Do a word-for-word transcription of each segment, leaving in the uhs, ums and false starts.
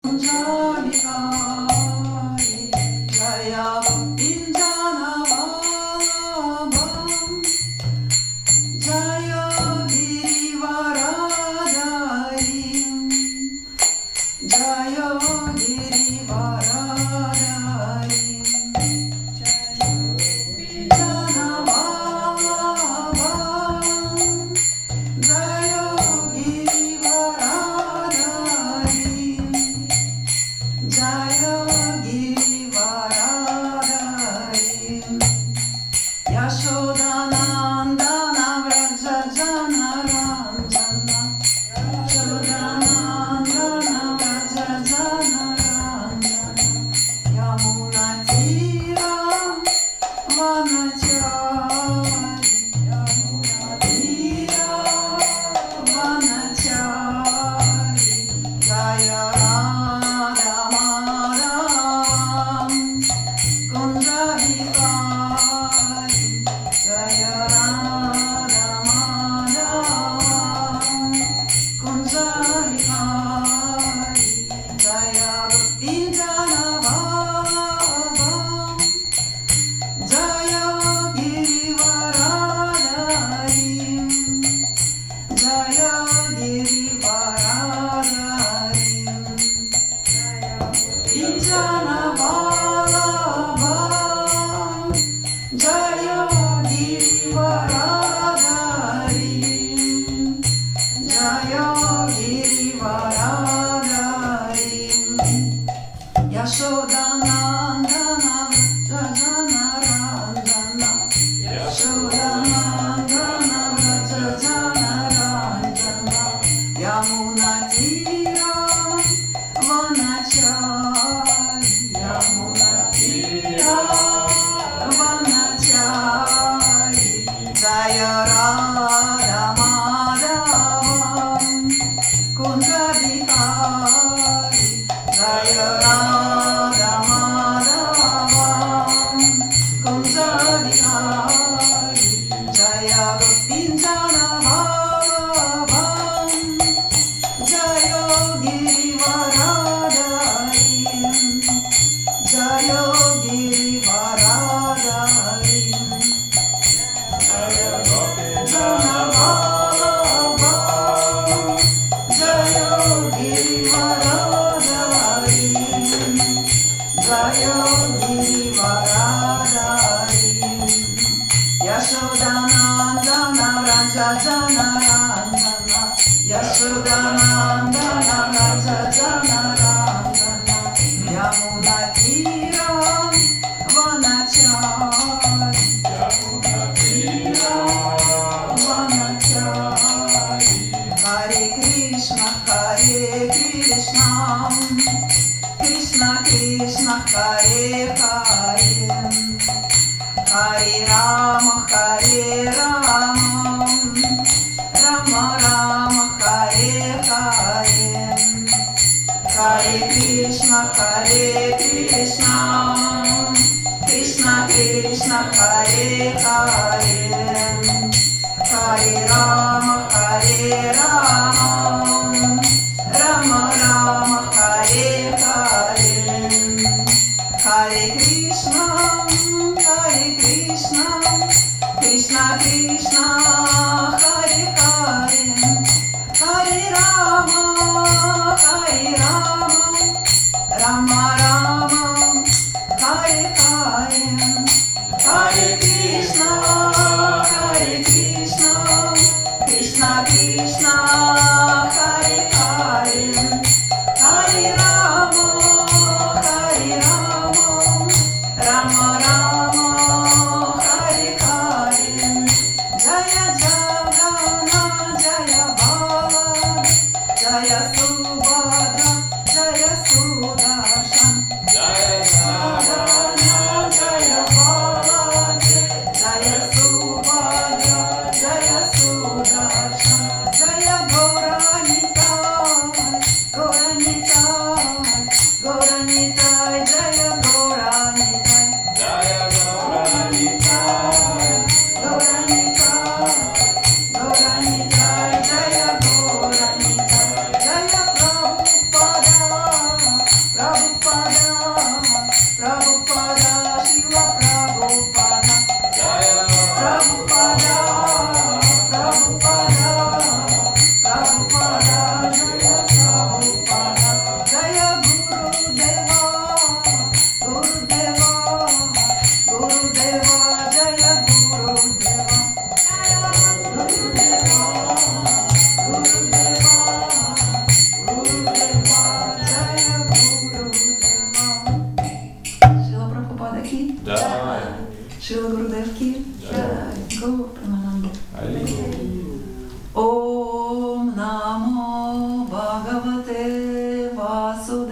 Jaya Jaya Jaya Bala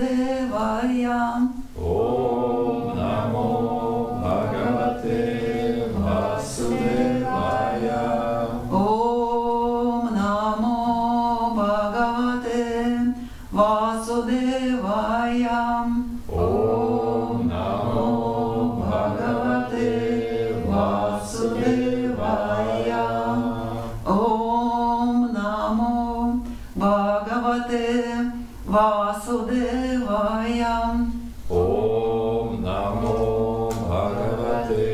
Vasudevaya. Om Namo Bhagavate Vasudevaya. Om Namo Bhagavate Vasudevaya. Om Namo Bhagavate Vasudevaya. Om Namo Bhagavate Vasudevaya. Om Namo Bhagavate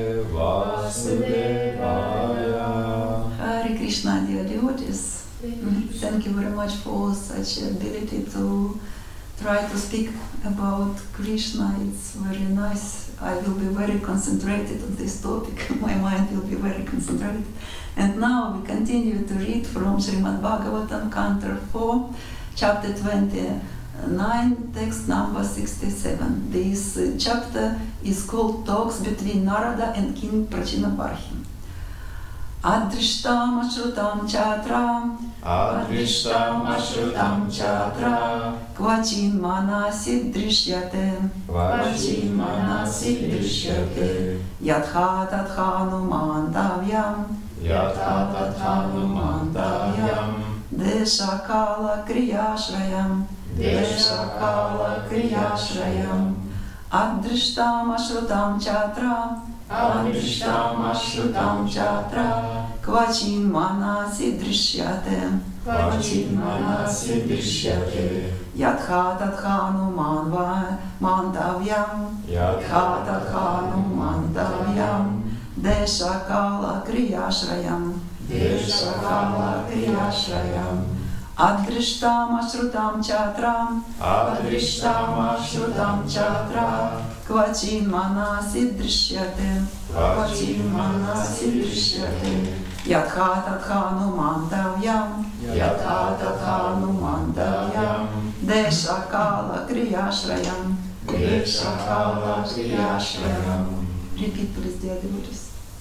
Vasudevaya. Hare Krishna, dear devotees. Thank you very much for such ability to try to speak about Krishna. It's very nice. I will be very concentrated on this topic. My mind will be very concentrated. And now we continue to read from Srimad Bhagavatam, Canto four, chapter twenty-nine, text number sixty-seven. This uh, chapter is called Talks between Narada and King Prachinabarhi. Adrishtam ashrutam chatra, Adrishtam ashrutam chatra, Kvachin manasi drishyate, Kvachin manasi drishyate, Yatha tathanu mandavyam, Yatha tathanu mandavyam, Deshakala kriyashrayam, Deshakala kriyashrayam, Adrishtam ashrutam chatra, Adrishtam ashrutam chatra, Kvachin manasi drishyate, Kvachin manasi drishyate, Yatha tathanu manva mandavyam, Yatha Tathanu mandavyam, Deshakala kriyashrayam, Deshakala kriyashrayam, Adrishtam ashrutam chatra, Adrishtam ashrutam chatra, Kvachin manasi drishyate, Kvachin manasi drishyate, Yatha tathanu mandavyam, Yatha tathanu mandavyam, Deshakala kriyashrayam. Deshakala kriyashrayam. Repeat, please, dear devotees.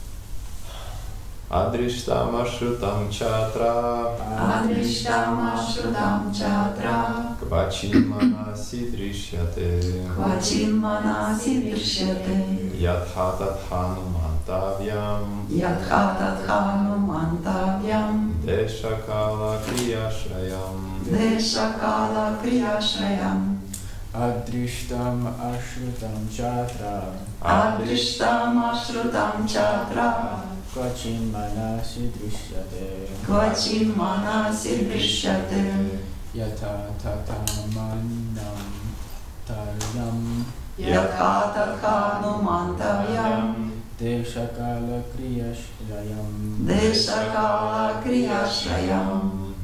Adrishtam ashrutam chatra, Adrishtam ashrutam chatra, Kvachin manasi drishyate, Kvachin manasi drishyate, Yatha tathanu mandavyam, Yatha tathanu mandavyam, Deshakala kriyashrayam, Deshakala kriyashrayam, Adrishtam ashrutam chatra, Adrishtam ashrutam chatra, Kvachin manasi drishyate, Kvachin manasi drishyate, Yatha tathamanam taryam, Yatha tathanu mandavyam, Deshakala kriyashrayam, Deshakala kriyashrayam.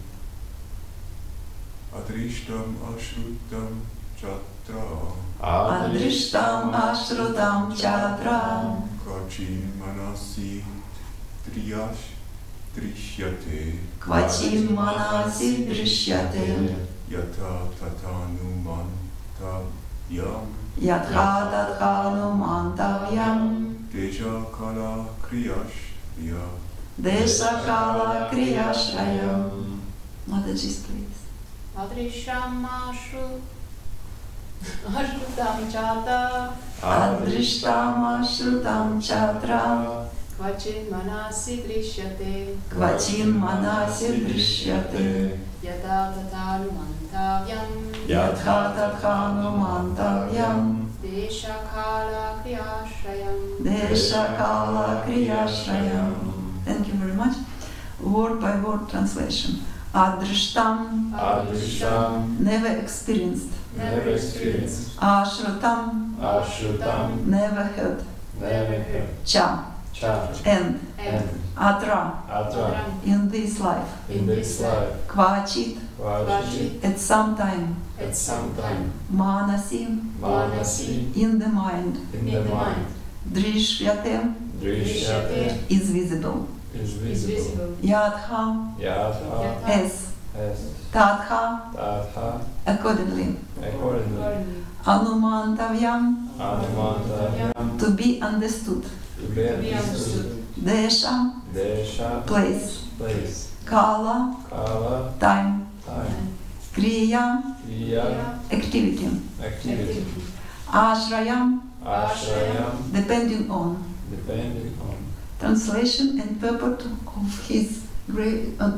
Adrishtam ashrutam chatra, Adrishtam ashrutam chatra, Kvachin manasi triyash drishyate, Kvachin manasi drishyate, Yatha tathanu mandavyam, Yatha tathanu mandavyam, Deshakala kriyashraya, Deshakala kriyashrayam. Mataji, please. Adrishtam ashru ashrutam chatra, Adrishtam ashrutam chatra, Kvachin manasi drishyate, Kvachin manasi drishyate, Yatha tathanu mandavyam, Yatha tathanu mandavyam, Deshakala kriyashrayam. Deshakala kriyashrayam. Thank you very much. Word by word translation. Adrishtam, Adrishtam, never experienced. never experienced, Ashrutam, ashrutam, never heard. never heard, Cha, cha, and and Atra, atra, in this life. in this life, Kvachit, kvachit, at some time. at some time, Manasi, manasi, in the mind. in the mind, Drishyate, drishyate, is visible. is Is visible, visible. Yatha, yatha, as. as, Tatha, tatha, accordingly. accordingly, Anumantavyam, anumantavyam, to be understood. to be understood, Desha, desha, place. place, Kala, kala, time. time, Kriya, Kriya, activity. activity. Ashrayam, Ashrayam, depending on. depending on. Translation and purport of his great uh,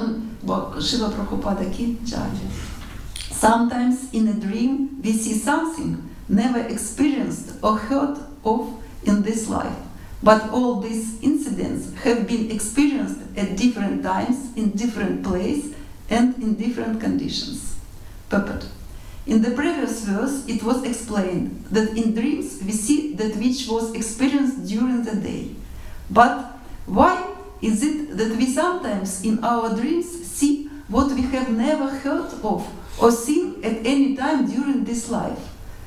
Srila Prabhupada Ki Jai. Sometimes in a dream we see something never experienced or heard of in this life, but all these incidents have been experienced at different times, in different places, and in different conditions. Purport. In the previous verse, it was explained that in dreams we see that which was experienced during the day. But why is it that we sometimes in our dreams see what we have never heard of or seen at any time during this life?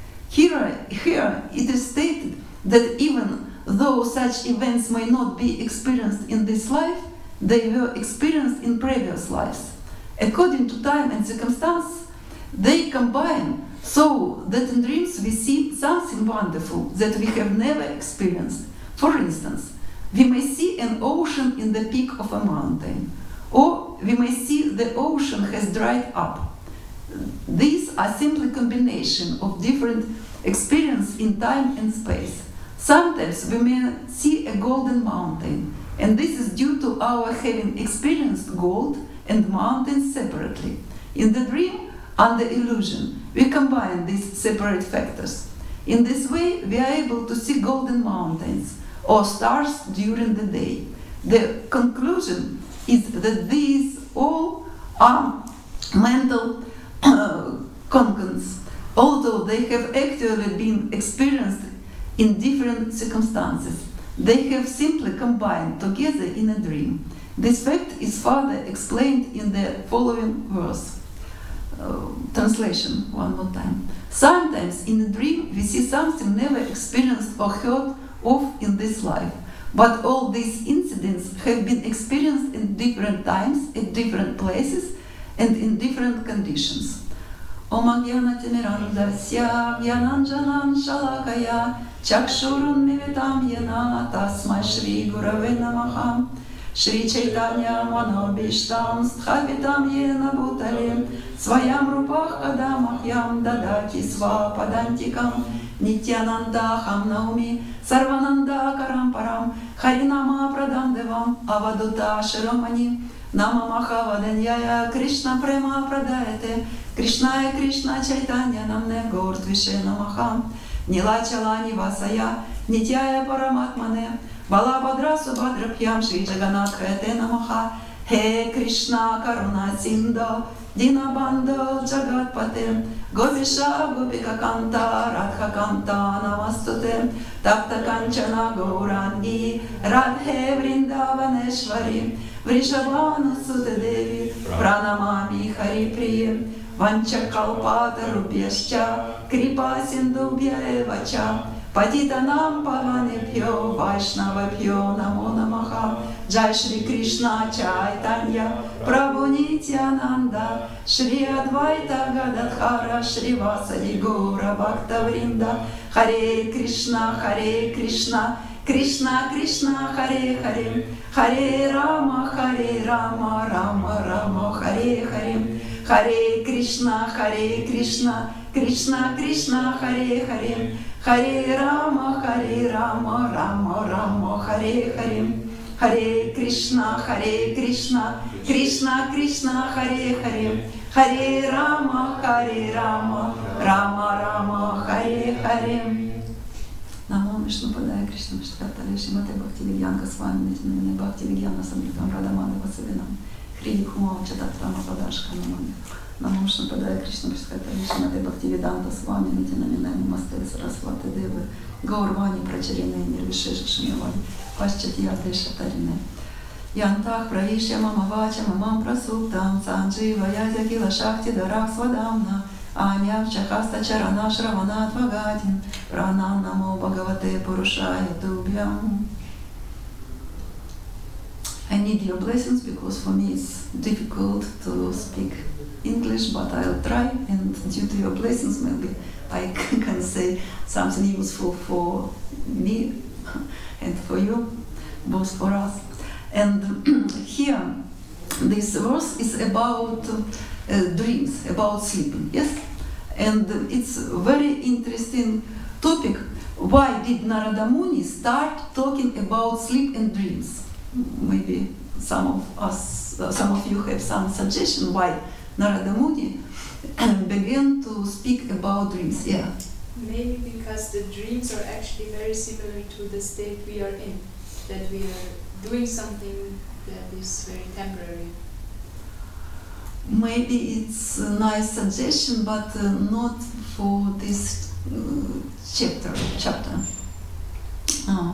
Here, here it is stated that even though such events may not be experienced in this life, they were experienced in previous lives. According to time and circumstance, they combine so that in dreams we see something wonderful that we have never experienced. For instance, we may see an ocean in the peak of a mountain, or we may see the ocean has dried up. These are simply combination of different experience in time and space. Sometimes we may see a golden mountain, and this is due to our having experienced gold and mountains separately. In the dream, under illusion, we combine these separate factors. In this way, we are able to see golden mountains or stars during the day. The conclusion is that these all are mental uh, concons, although they have actually been experienced in different circumstances. They have simply combined together in a dream. This fact is further explained in the following verse. Uh, translation one more time. Sometimes in a dream we see something never experienced or heard of in this life, but all these incidents have been experienced in different times, at different places, and in different conditions. Om Agyana Timirandasya Gyananjanan Shalakaya Chakshurun Mivitam Yana Tasmai Shri Gurave Namaha Shri Chaitanya Manobishtam Sthapitam Yena Bhutalim Swayam Rupach Kadamahyam Dadati Svapadantikam Nityanandaham Naumi Sarvananda Karamparam Harinama Pradandevam Avaduta Shiramani Namamaha Vadanyaya Krishna Prema Pradayate Krishnaya Krishna Chaitanya Namne Gordvishe Namaha Nilachala Nivasaya Nityaya Paramatmane Balabhadra Subhadrapyam Shri Jagannath Hete Namaha He Krishna Karuna Sindhu Dinabandhu Jagatpate Gopisha Gopika Kanta Radha Kanta Namastute Tapta Kanchana Gaurangi Radhe Vrindavaneshwari Vrishabhanu Sute Devi Pranamami Hari Priya Vanchakalpata Rubhyascha Kripa Sindhubhya Evacha Patitanam Pavanebhyo Vaishnavabhyo Namo Namaha Jai Shri Krishna Chaitanya Prabhu Nityananda Shri Advaita Gadadhara Shri Vasadi Gaura Bhakta Vrinda Hare Krishna Hare Krishna Krishna Krishna Hare Hare Hare Rama Hare Rama Rama Rama Hare Hare Hare Krishna Hare Krishna Krishna Krishna Hare Hare Hare Rama Hare Rama Rama Rama Hare Hare Hare Krishna Hare Krishna Krishna Krishna Hare Hare Hare Rama Hare Rama Rama Rama Hare Hare Namo Vishnu Padaya Krishna Vishtakatale Shrimate Bhaktivedanta Swami Nityamane Bhaktivedanta Samritam Radhamana Vasavinam Hri Kumam Chatatrama Padashka Namami Namo Vishnu Padaya Krishna Vishtakatale Shrimate Bhaktivedanta Swami Nityamane Namaste Saraswati Deva Gaurvani Pracharine Nirvishesha Shrimavadi Paschatiyate Shatarine Yantah Pravishya Mama Vacha Mamam Prasuptam Sanjiva Yazakila Shakti Darak Swadamna Anya Chakasta Charana Shravana Tvagatin Pranam Namo Bhagavate Purushaya Tubhyam. I need your blessings because for me it's difficult to speak English, but I'll try, and due to your blessings maybe I can say something useful for me and for you, both for us. And here this verse is about uh, dreams, about sleeping, yes? And uh, it's a very interesting topic. Why did Narada Muni start talking about sleep and dreams? Maybe some of us, uh, some of you have some suggestion why Narada Muni began to speak about dreams. Yeah. Maybe because the dreams are actually very similar to the state we are in, that we are doing something that is very temporary. Maybe it's a nice suggestion, but uh, not for this uh, chapter. Chapter. Uh,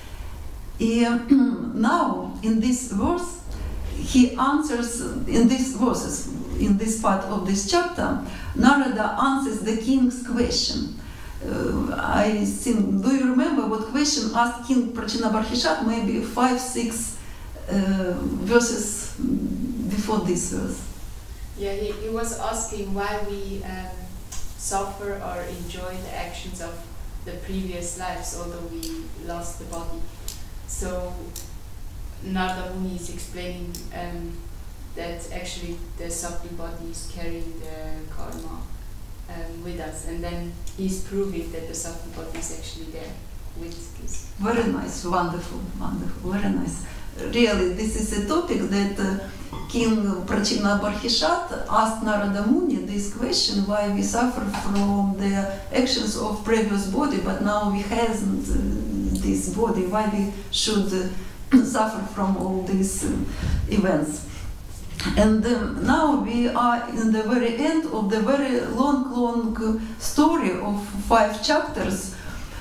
yeah, now, in this verse, he answers, in these verses, in this part of this chapter, Narada answers the king's question. Uh, I think, do you remember what question asked King Prachinabarhishat? Maybe five, six uh, verses before this verse. Yeah, he, he was asking why we um, suffer or enjoy the actions of the previous lives, although we lost the body. So Narada Muni is explaining um, that actually the subtle body is carrying the karma um, with us, and then he's proving that the subtle body is actually there with this. Very nice, wonderful, wonderful, very nice. Really, this is a topic that uh, King Prachinabarhishat asked Narada Muni this question, why we suffer from the actions of previous body, but now we hasn't uh, this body, why we should uh, suffer from all these uh, events. And um, now we are in the very end of the very long, long story of five chapters,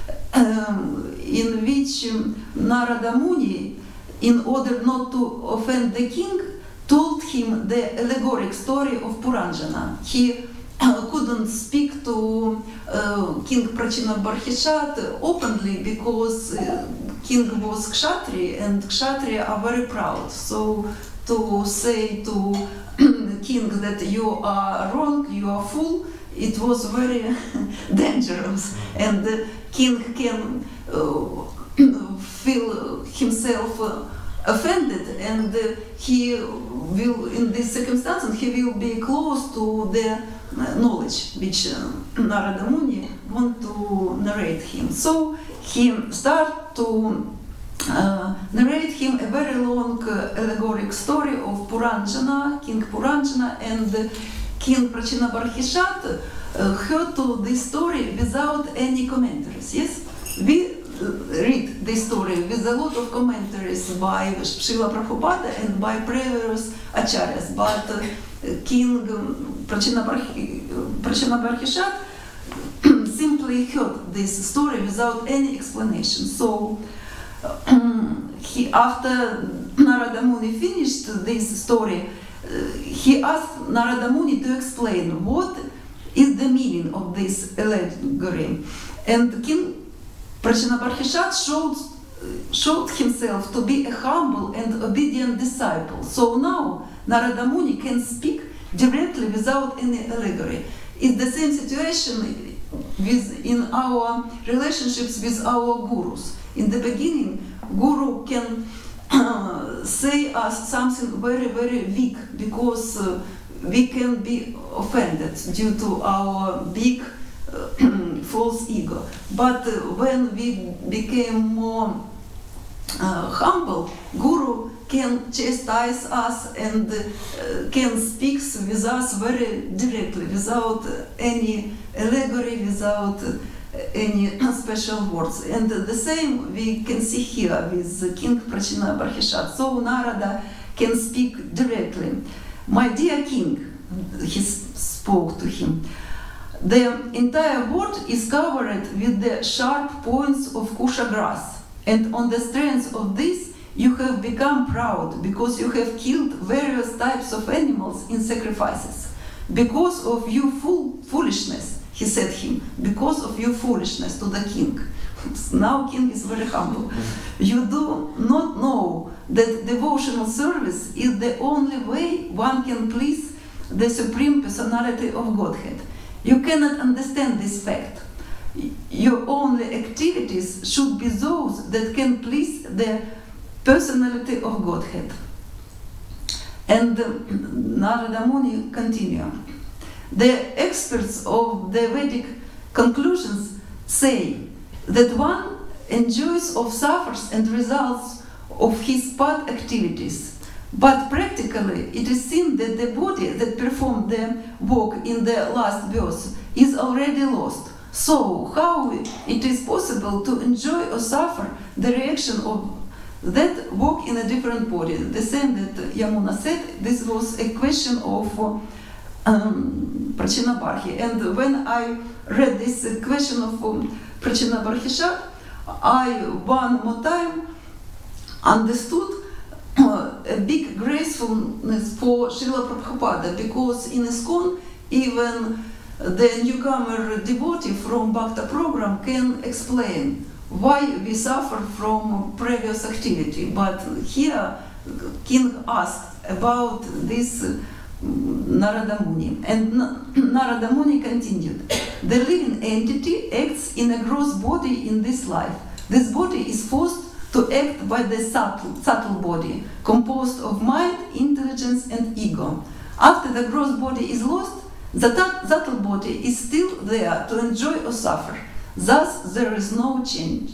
um, in which um, Narada Muni, in order not to offend the king, told him the allegoric story of Puranjana. He uh, couldn't speak to uh, King Prachinabarhishat openly because uh, king was Kshatri, and Kshatri are very proud. So to say to king that you are wrong, you are fool, it was very dangerous, and the king can uh, feel himself uh, offended, and uh, he will, in these circumstances, he will be close to the uh, knowledge which uh, Narada Muni want to narrate him. So he start to uh, narrate him a very long uh, allegoric story of Puranjana, King Puranjana, and uh, King Prachinabarhishat uh, heard to this story without any commentaries. Yes, we read this story with a lot of commentaries by Srila Prabhupada and by previous acharyas, but uh, King Prachinabarhishat simply heard this story without any explanation. So he, after Narada Muni finished this story, uh, he asked Narada Muni to explain what is the meaning of this allegory, and King Prachinabarhishat showed, showed himself to be a humble and obedient disciple. So now Narada Muni can speak directly without any allegory. It's the same situation with, in our relationships with our gurus. In the beginning, guru can uh, say us something very, very weak because uh, we can be offended due to our big Uh, false ego. But uh, when we became more uh, humble, Guru can chastise us and uh, can speak with us very directly, without any allegory, without any special words. And the same we can see here with King Prachinabarhishat. So Narada can speak directly. My dear king, he spoke to him, the entire world is covered with the sharp points of kusha grass, and on the strength of this you have become proud because you have killed various types of animals in sacrifices. Because of your fool foolishness, he said him, because of your foolishness to the king. Now king is very humble. You do not know that devotional service is the only way one can please the Supreme Personality of Godhead. You cannot understand this fact. Your only activities should be those that can please the personality of Godhead. And uh, Narada Muni continue. The experts of the Vedic conclusions say that one enjoys of suffers and results of his path activities, but practically it is seen that the body that performed the work in the last verse is already lost. So how it is possible to enjoy or suffer the reaction of that work in a different body? The same that Yamuna said, this was a question of um, Prachinabharhi. And when I read this question of um, Prachinabharhisha, I one more time understood uh, a big gracefulness for Srila Prabhupada, because in ISKCON even the newcomer devotee from Bhakta program can explain why we suffer from previous activity. But here King asked about this uh, Narada Muni, and Narada Muni continued. The living entity acts in a gross body in this life. This body is forced to act by the subtle, subtle body, composed of mind, intelligence, and ego. After the gross body is lost, the subtle body is still there to enjoy or suffer. Thus, there is no change.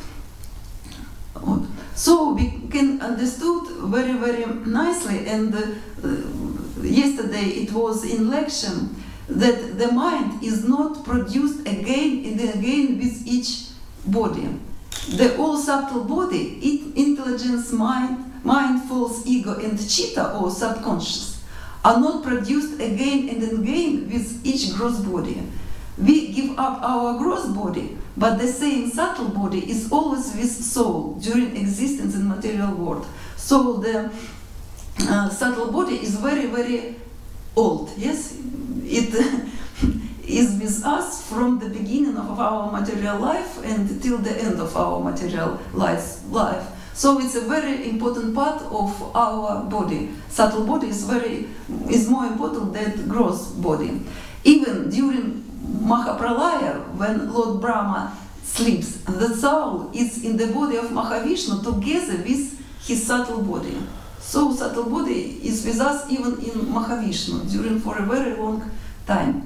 So we can understood very, very nicely, and uh, yesterday it was in lecture, that the mind is not produced again and again with each body. The all subtle body, it, intelligence, mind, mind, false ego, and chitta or subconscious are not produced again and again with each gross body. We give up our gross body, but the same subtle body is always with soul during existence in material world. So the uh, subtle body is very, very old. Yes, it is with us from the beginning of our material life and till the end of our material life. life. So it's a very important part of our body. Subtle body is very is more important than gross body. Even during Mahapralaya, when Lord Brahma sleeps, the soul is in the body of Mahavishnu together with his subtle body. So subtle body is with us even in Mahavishnu during for a very long time.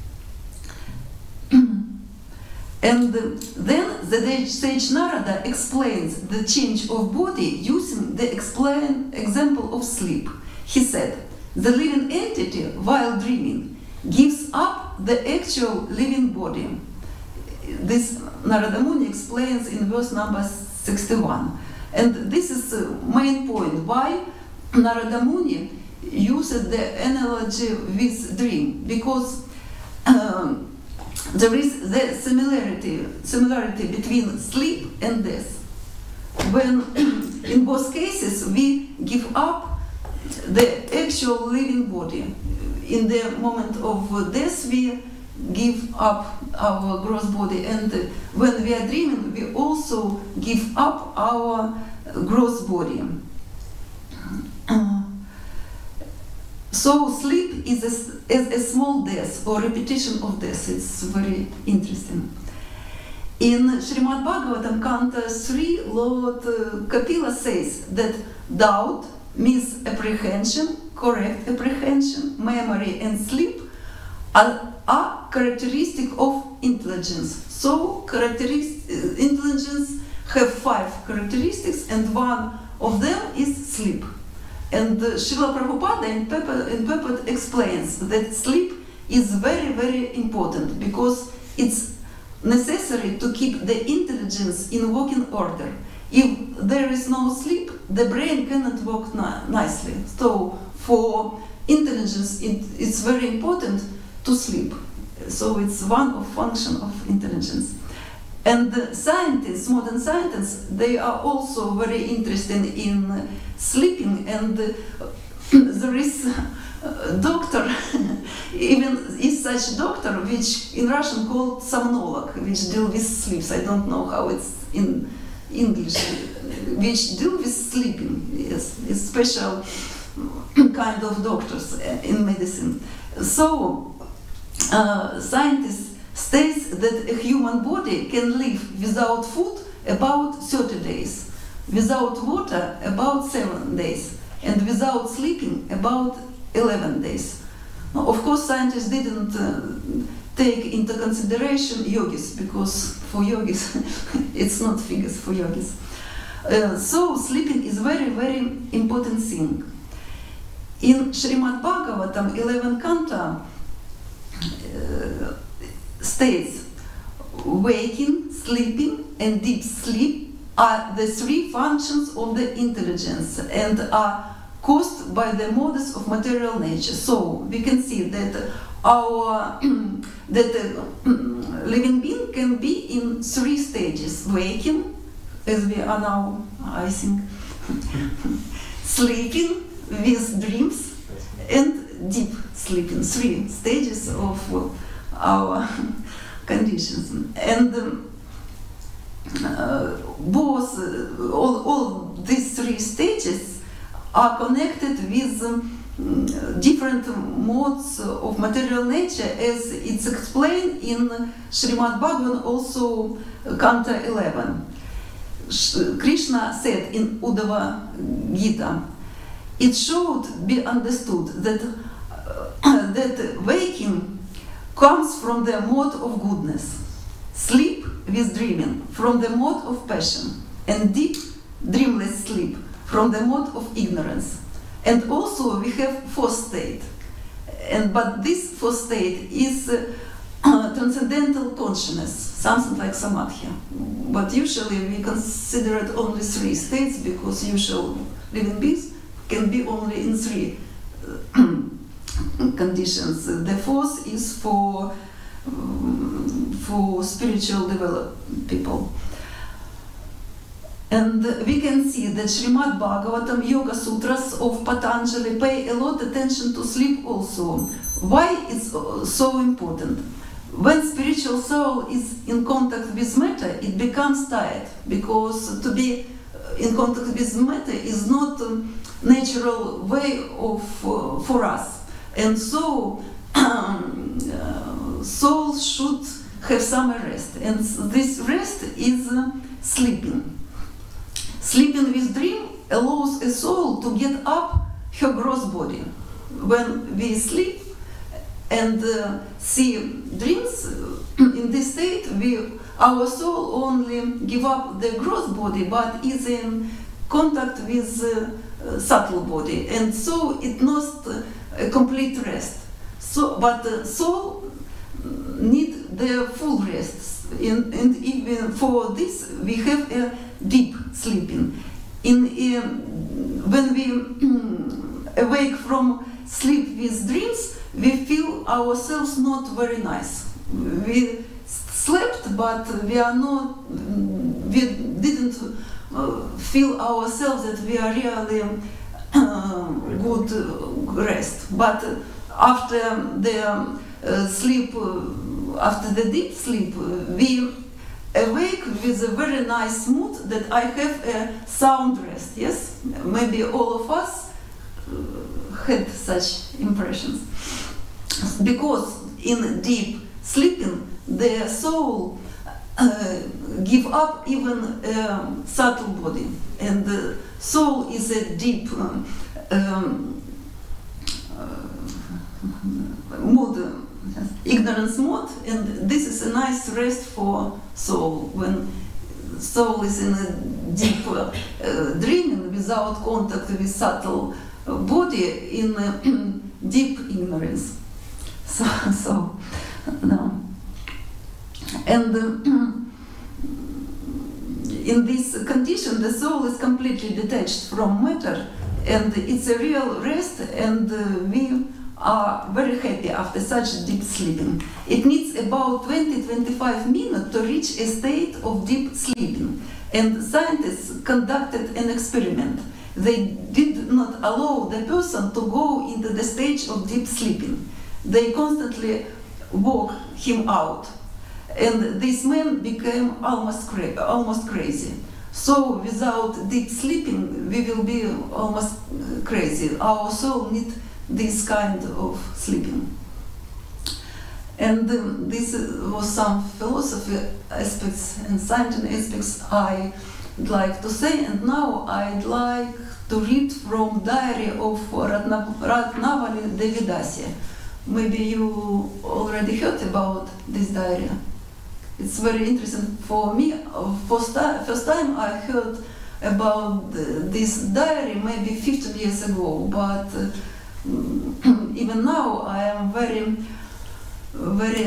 And then the sage Narada explains the change of body using the explain example of sleep. He said, the living entity, while dreaming, gives up the actual living body. This Narada Muni explains in verse number sixty-one. And this is the main point why Narada Muni uses the analogy with dream, because um, there is the similarity, similarity between sleep and death. When in both cases we give up the actual living body. In the moment of death we give up our gross body, and when we are dreaming we also give up our gross body. So sleep is a, is a small death or repetition of death. It's very interesting. In Srimad Bhagavatam, Canto three, Lord Kapila says that doubt, misapprehension, correct apprehension, memory, and sleep are, are characteristic of intelligence. So characteristic intelligence have five characteristics, and one of them is sleep. And uh, Srila Prabhupada in Purport, in Purport explains that sleep is very, very important because it's necessary to keep the intelligence in working order. If there is no sleep, the brain cannot work ni nicely. So for intelligence, it, it's very important to sleep. So it's one of function of intelligence. And the scientists, modern scientists, they are also very interested in uh, sleeping, and uh, there is a doctor, even is such doctor, which in Russian called somnolog, which deal with sleeps. I don't know how it's in English, which deal with sleeping. Yes, it's special kind of doctors in medicine. So uh, scientists states that a human body can live without food about thirty days, without water about seven days. and without sleeping about eleven days. Now, of course, scientists didn't uh, take into consideration yogis, because for yogis it's not figures for yogis. Uh, so sleeping is very, very important thing. In Srimad Bhagavatam, eleventh canto, uh, states, waking, sleeping, and deep sleep are the three functions of the intelligence and are caused by the modes of material nature. So we can see that our that uh, living being can be in three stages: waking, as we are now, I think, sleeping with dreams, and deep sleeping. Three stages of uh, our conditions. And um, uh, both, uh, all, all these three stages are connected with um, different modes of material nature, as it's explained in Srimad Bhagavatam, also Canto eleven. Krishna said in Uddhava Gita, it should be understood that, uh, that waking comes from the mode of goodness, sleep with dreaming from the mode of passion, and deep dreamless sleep from the mode of ignorance. And also we have fourth state, and but this fourth state is uh, uh, transcendental consciousness, something like samadhi. But usually we consider it only three states, because usual living beings can be only in three uh, conditions. The fourth is for um, for spiritual developed people. And we can see that Srimad Bhagavatam, Yoga Sutras of Patanjali pay a lot attention to sleep also. Why it's so important? When spiritual soul is in contact with matter, it becomes tired, because to be in contact with matter is not a natural way of uh, for us. And so um, uh, soul should have some rest, and this rest is uh, sleeping. Sleeping with dream allows a soul to get up her gross body. When we sleep and uh, see dreams, in this state, we, our soul only give up the gross body, but is in contact with uh, uh, subtle body, and so it lost uh, a complete rest. So, but the soul need the full rest, in, and even for this we have a deep sleeping. In um, when we um, awake from sleep with dreams, we feel ourselves not very nice. We slept, but we are not. We didn't uh, feel ourselves that we are really uh, good rest. But after the uh, sleep, uh, after the deep sleep, we awake with a very nice mood that I have a sound rest. Yes, maybe all of us had such impressions, because in deep sleeping the soul uh, give up even a subtle body, and the soul is a deep um, um, uh, mood, ignorance mode, and this is a nice rest for soul. When soul is in a deep uh, uh, dreaming without contact with subtle uh, body, in uh, deep ignorance. So, so no. And uh, in this condition, the soul is completely detached from matter, and it's a real rest, and uh, we are very happy after such deep sleeping. It needs about twenty to twenty-five minutes to reach a state of deep sleeping, and scientists conducted an experiment. They did not allow the person to go into the stage of deep sleeping. They constantly woke him out, and this man became almost, cra almost crazy. So without deep sleeping, we will be almost crazy. Our soul needs this kind of sleeping. And um, this was some philosophy aspects and scientific aspects I like to say, and now I'd like to read from Diary of Ratna- Ratnavali Devidasi. Maybe you already heard about this diary. It's very interesting for me. First time, first time I heard about this diary maybe fifteen years ago, but uh, even now I am very, very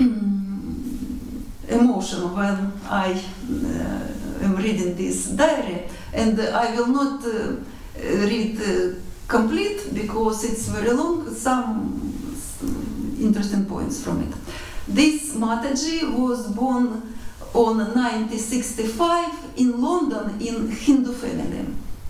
emotional when I uh, am reading this diary, and I will not uh, read uh, complete because it's very long, some interesting points from it. This Mataji was born on nineteen sixty-five in London in Hindu family.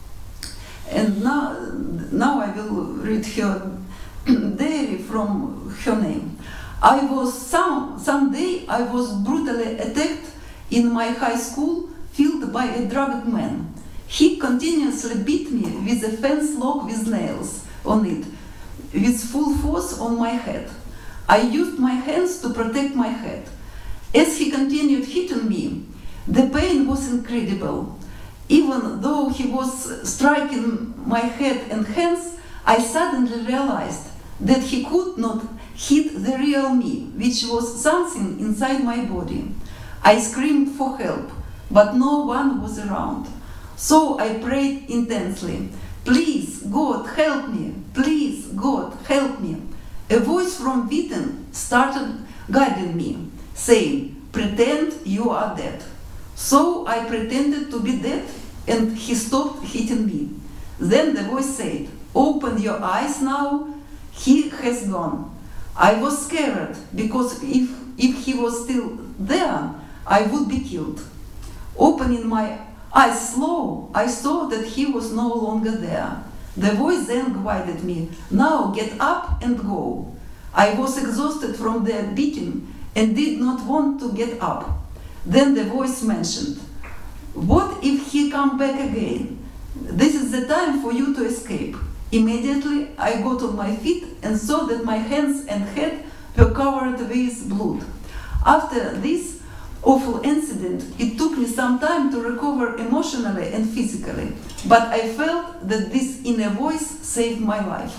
And now, now I will read her diary from her name. I was some someday I was brutally attacked in my high school, filled by a drugged man. He continuously beat me with a fence lock with nails on it, with full force on my head. I used my hands to protect my head. As he continued hitting me, the pain was incredible. Even though he was striking my head and hands, I suddenly realized that he could not hit the real me, which was something inside my body. I screamed for help, but no one was around. So I prayed intensely, "Please, God, help me! Please, God, help me!" A voice from within started guiding me, saying, "Pretend you are dead." So I pretended to be dead, and he stopped hitting me. Then the voice said, "Open your eyes now, he has gone." I was scared, because if, if he was still there, I would be killed. Opening my eyes slow, I saw that he was no longer there. The voice then guided me, "Now get up and go." I was exhausted from the beating and did not want to get up. Then the voice mentioned, "What if he come back again? This is the time for you to escape." Immediately I got on my feet and saw that my hands and head were covered with blood. After this awful incident, it took me some time to recover emotionally and physically, but I felt that this inner voice saved my life.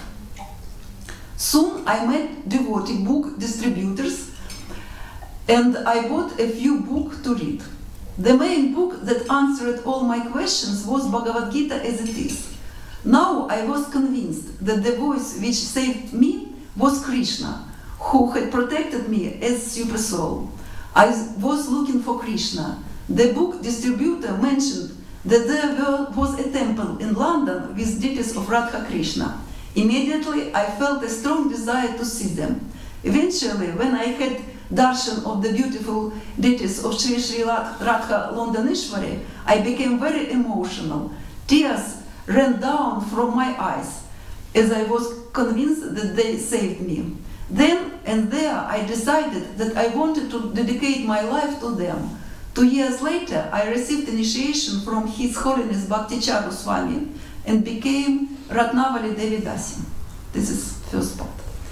Soon I met devotee book distributors, and I bought a few books to read. The main book that answered all my questions was Bhagavad Gita as it is. Now I was convinced that the voice which saved me was Krishna, who had protected me as Super Soul. I was looking for Krishna. The book distributor mentioned that there was a temple in London with deities of Radha Krishna. Immediately I felt a strong desire to see them. Eventually, when I had darshan of the beautiful deities of Sri Sri Radha Londanishwari, I became very emotional. Tears ran down from my eyes, as I was convinced that they saved me. Then and there I decided that I wanted to dedicate my life to them. Two years later, I received initiation from His Holiness Bhakti-Charu Swami and became Ratnavali Devidasi. This is first part.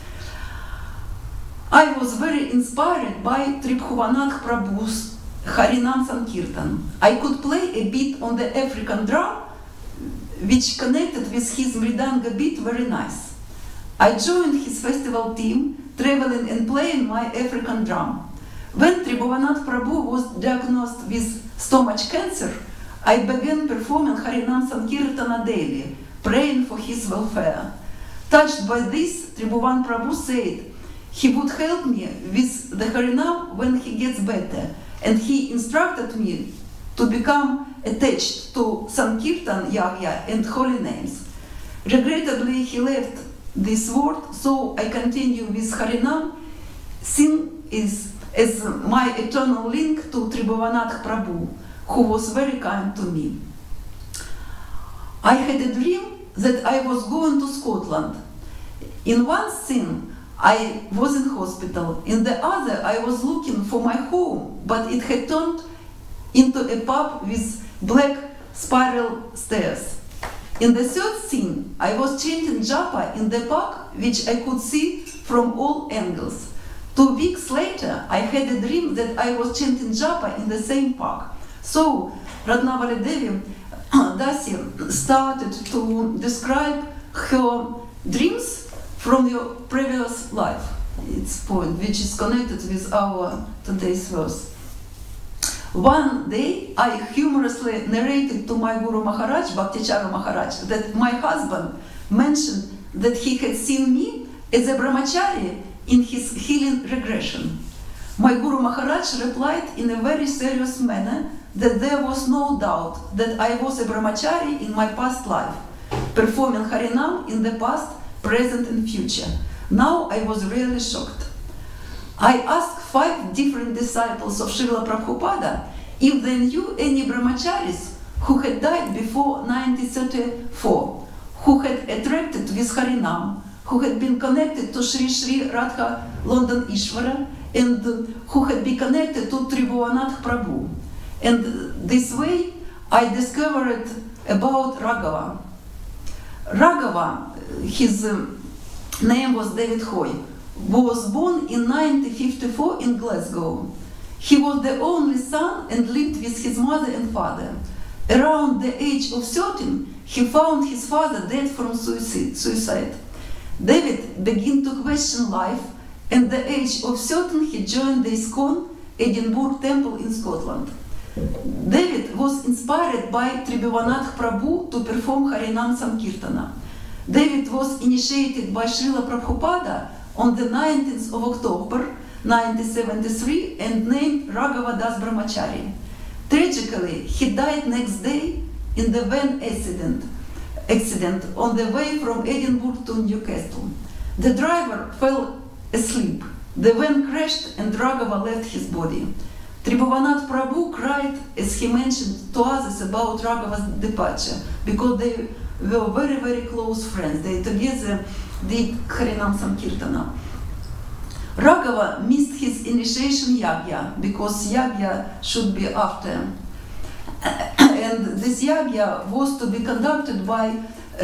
I was very inspired by Tribhuvanath Prabhu's Harinam Sankirtan. I could play a beat on the African drum, which connected with his Mridanga beat very nice. I joined his festival team, traveling and playing my African drum. When Tribhuvanath Prabhu was diagnosed with stomach cancer, I began performing Harinam Sankirtana daily, praying for his welfare. Touched by this, Tribhuvan Prabhu said he would help me with the Harinam when he gets better, and he instructed me to become attached to Sankirtan Yagya and holy names. Regrettably, he left this world, so I continue with Harinam, seen is as my eternal link to Tribhuvanath Prabhu, who was very kind to me. I had a dream that I was going to Scotland. In one scene, I was in hospital. In the other, I was looking for my home, but it had turned into a pub with black spiral stairs. In the third scene, I was chanting japa in the park, which I could see from all angles. Two weeks later, I had a dream that I was chanting japa in the same park. So Ratnavali Devi Dasi started to describe her dreams from your previous life. It's point which is connected with our today's verse. One day I humorously narrated to my Guru Maharaj, Bhaktichara Maharaj, that my husband mentioned that he had seen me as a brahmachari in his healing regression. My Guru Maharaj replied in a very serious manner that there was no doubt that I was a brahmachari in my past life, performing Harinam in the past, present and future. Now I was really shocked. I asked five different disciples of Srila Prabhupada if they knew any brahmacharis who had died before nineteen thirty-four, who had attracted with Harinam, who had been connected to Sri Sri Radha London Ishvara, and who had been connected to Tribhuvannath Prabhu. And this way I discovered about Raghava. Raghava, his um, name was David Hoy, was born in nineteen fifty-four in Glasgow. He was the only son and lived with his mother and father. Around the age of thirteen, he found his father dead from suicide. David began to question life, and at the age of thirteen he joined the ISKCON Edinburgh Temple in Scotland. David was inspired by Tribhuvannath Prabhu to perform Harinam Sankirtana. David was initiated by Srila Prabhupada on the nineteenth of October nineteen seventy-three and named Raghava Das Brahmachari. Tragically, he died next day in the van accident, accident on the way from Edinburgh to Newcastle. The driver fell asleep. The van crashed and Raghava left his body. Tribhuvannath Prabhu cried as he mentioned to others about Raghava's departure because they were very, very close friends. They together did Harinam Sankirtana. Raghava missed his initiation yagya because yagya should be after. And this yagya was to be conducted by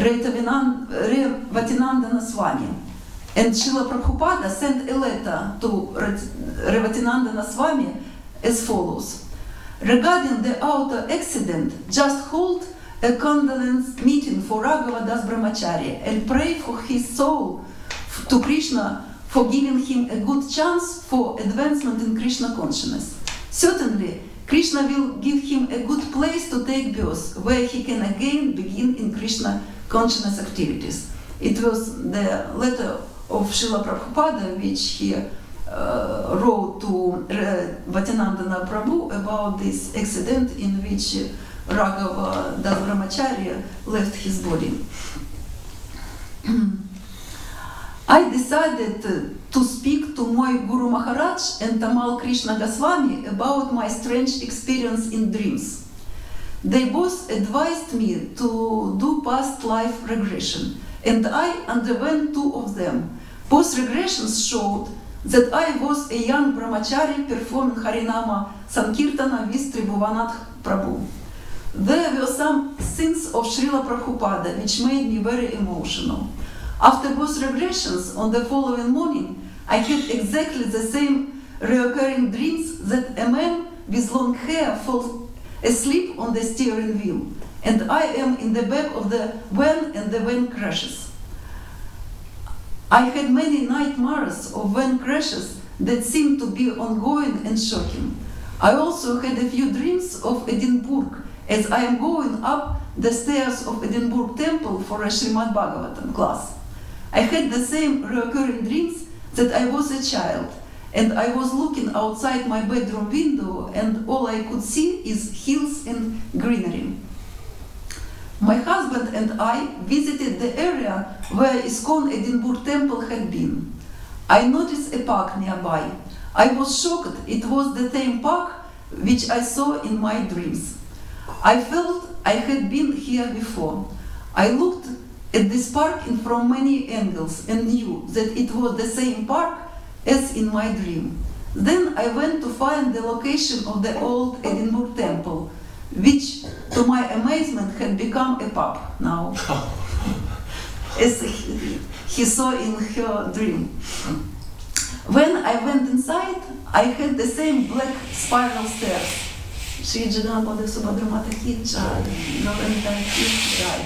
Revatinandana Swami. And Srila Prabhupada sent a letter to Revatinandana Swami as follows. Regarding the auto accident, just hold a condolence meeting for Raghava Das Brahmachari and pray for his soul to Krishna for giving him a good chance for advancement in Krishna consciousness. Certainly, Krishna will give him a good place to take birth, where he can again begin in Krishna consciousness activities. It was the letter of Srila Prabhupada which he uh, wrote to Vatinandana Prabhu about this accident in which Raghava Das Brahmachari left his body. I decided to speak to my Guru Maharaj and Tamal Krishna Goswami about my strange experience in dreams. They both advised me to do past life regression, and I underwent two of them. Both regressions showed that I was a young brahmachari performing Harinama Sankirtana with Tribhuvannath Prabhu. There were some scenes of Srila Prabhupada which made me very emotional. After both regressions, on the following morning, I had exactly the same recurring dreams that a man with long hair falls asleep on the steering wheel, and I am in the back of the van and the van crashes. I had many nightmares of van crashes that seemed to be ongoing and shocking. I also had a few dreams of Edinburgh as I am going up the stairs of Edinburgh Temple for a Srimad Bhagavatam class. I had the same recurring dreams that I was a child, and I was looking outside my bedroom window, and all I could see is hills and greenery. My husband and I visited the area where ISKCON Edinburgh Temple had been. I noticed a park nearby. I was shocked it was the same park which I saw in my dreams. I felt I had been here before. I looked at this park in from many angles and knew that it was the same park as in my dream. Then I went to find the location of the old Edinburgh Temple, which, to my amazement, had become a pub now, as he, he saw in her dream. When I went inside, I had the same black spiral stairs. Sri Janapade Subhadramata Ki Jai, Navendra Ki Jai.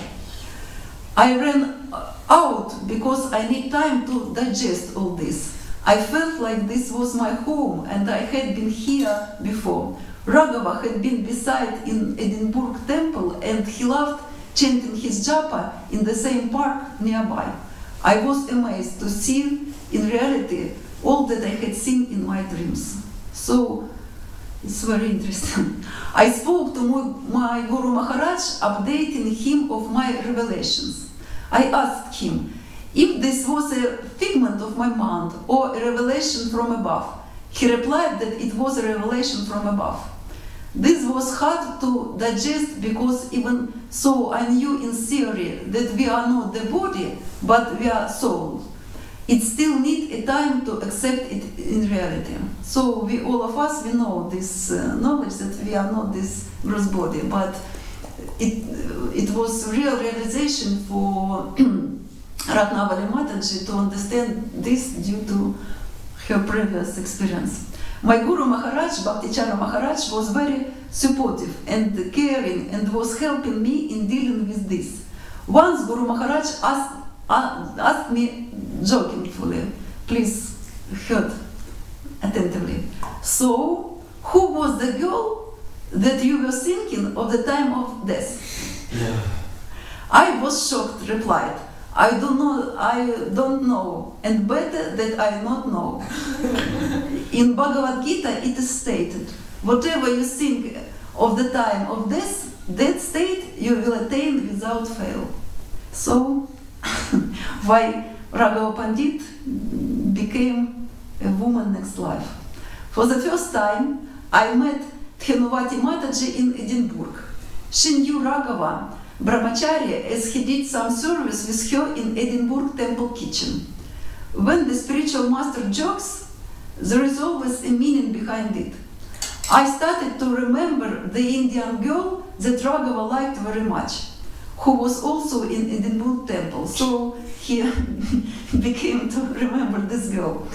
I ran out because I need time to digest all this. I felt like this was my home and I had been here before. Raghava had been beside in Edinburgh temple and he loved chanting his japa in the same park nearby. I was amazed to see in reality all that I had seen in my dreams. So it's very interesting. I spoke to my, my Guru Maharaj, updating him of my revelations. I asked him if this was a figment of my mind or a revelation from above. He replied that it was a revelation from above. This was hard to digest because even so I knew in theory that we are not the body, but we are soul. It still needs a time to accept it in reality. So we, all of us, we know this uh, knowledge that we are not this gross body, but it, it was real realization for Ratnavali Mataji to understand this due to her previous experience. My Guru Maharaj, Bhaktichara Maharaj, was very supportive and caring and was helping me in dealing with this. Once Guru Maharaj asked, uh, asked me jokingly, please heard attentively, so who was the girl that you were thinking of the time of death? Yeah. I was shocked, replied, I don't know, I don't know, and better that I not know. In Bhagavad Gita it is stated, whatever you think of the time of death, that state you will attain without fail. So, why Raghava Pandit became a woman next life. For the first time, I met Dhenuvati Mataji in Edinburgh. She knew Raghava Brahmachari as he did some service with her in Edinburgh temple kitchen. When the spiritual master jokes, there is always a meaning behind it. I started to remember the Indian girl that Raghava liked very much, who was also in Edinburgh temple, so he became to remember this girl.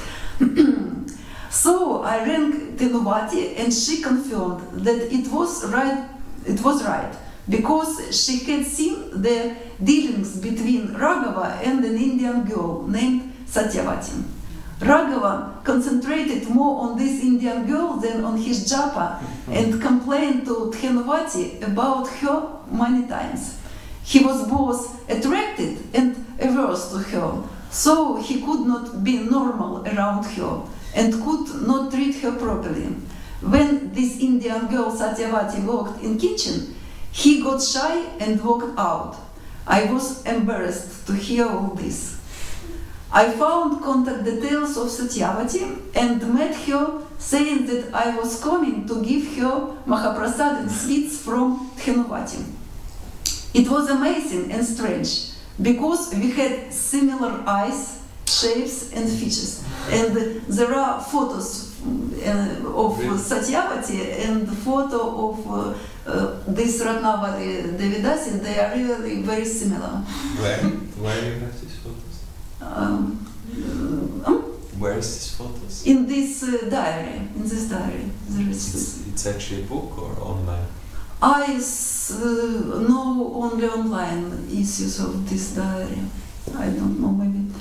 So I rang Dhenuvati and she confirmed that it was right, it was right, because she had seen the dealings between Raghava and an Indian girl named Satyavati. Raghava concentrated more on this Indian girl than on his japa and complained to Dhenuvati about her many times. He was both attracted and averse to her, so he could not be normal around her and could not treat her properly. When this Indian girl Satyavati walked in kitchen, he got shy and walked out. I was embarrassed to hear all this. I found contact details of Satyavati and met her, saying that I was coming to give her Mahaprasad and sweets from Dhenuvati. It was amazing and strange, because we had similar eyes, shapes and features. And there are photos uh, of really? Satyavati and the photo of uh, uh, this Ratnavali Devidasi. They are really very similar. Where? Where you have these photos? Um, um, Where is these photos? In this uh, diary. In this diary, there is. It's, it's actually a book or online? I uh, know only online issues of this diary. I don't know, maybe.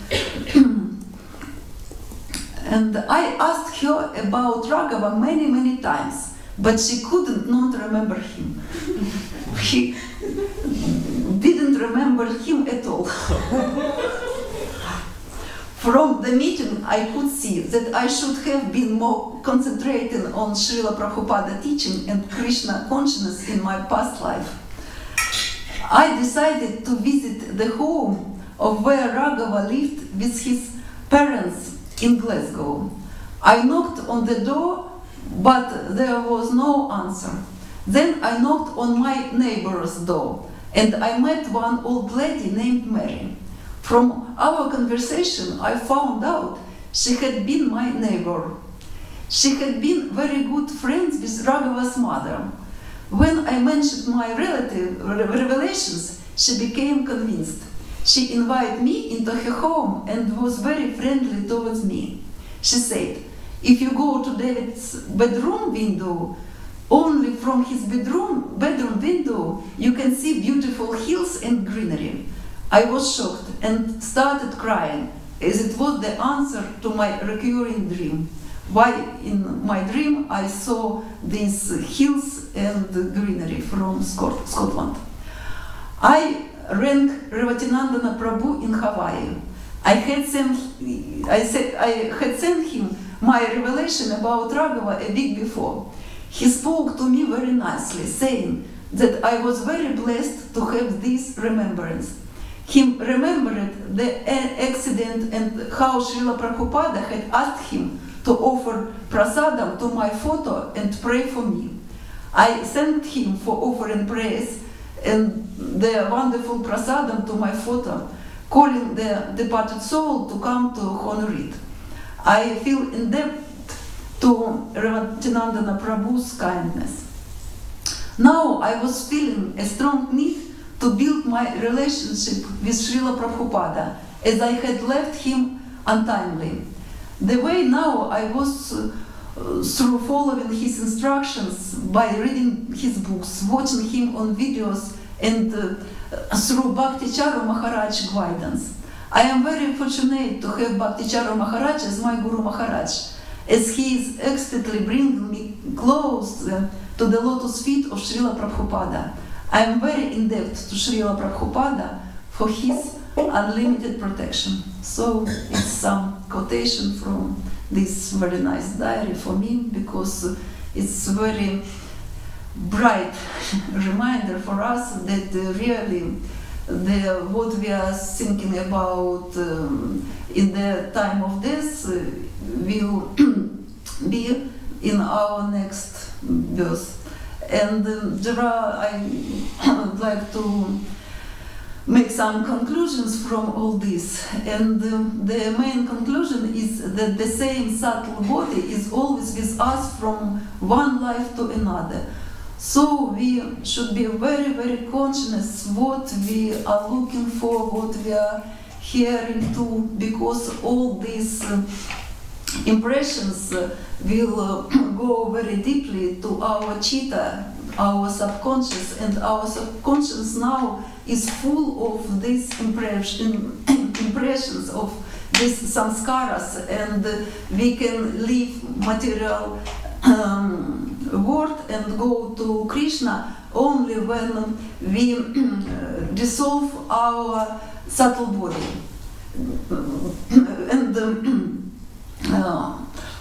And I asked her about Raghava many, many times, but she couldn't not remember him. She didn't remember him at all. From the meeting, I could see that I should have been more concentrated on Srila Prabhupada teaching and Krishna consciousness in my past life. I decided to visit the home of where Raghava lived with his parents in Glasgow. I knocked on the door, but there was no answer. Then I knocked on my neighbor's door, and I met one old lady named Mary. From our conversation, I found out she had been my neighbor. She had been very good friends with Raghava's mother. When I mentioned my relative revelations, she became convinced. She invited me into her home and was very friendly towards me. She said, if you go to David's bedroom window, Only from his bedroom, bedroom window you can see beautiful hills and greenery. I was shocked and started crying, as it was the answer to my recurring dream. Why in my dream I saw these hills and greenery from Scot- Scotland. I rang Revatinandana Prabhu in Hawaii. I had sent, I said, I had sent him my revelation about Raghava a week before. He spoke to me very nicely, saying that I was very blessed to have this remembrance. He remembered the accident and how Srila Prabhupada had asked him to offer prasadam to my photo and pray for me. I thanked him for offering praise and the wonderful prasadam to my photo, calling the departed soul to come to honor it. I feel indebted to Revatinandana Prabhu's kindness. Now I was feeling a strong need to build my relationship with Srila Prabhupada, as I had left him untimely. The way now I was uh, through following his instructions by reading his books, watching him on videos, and uh, through Bhakti-charu Maharaj guidance. I am very fortunate to have Bhakti-charu Maharaj as my Guru Maharaj, as he is expertly bringing me close uh, to the lotus feet of Srila Prabhupada. I am very indebted to Srila Prabhupada for his unlimited protection. So it's some quotation from this very nice diary for me, because it's a very bright reminder for us that uh, really the, what we are thinking about um, in the time of death uh, will be in our next birth. And um, there are, I would like to make some conclusions from all this. And um, the main conclusion is that the same subtle body is always with us from one life to another. So we should be very, very conscious what we are looking for, what we are hearing to, because all these uh, impressions uh, will uh, go very deeply to our chitta, our subconscious, and our subconscious now is full of these impression, impressions of these samskaras, and uh, we can leave material um, world and go to Krishna only when we uh, dissolve our subtle body. And um, uh,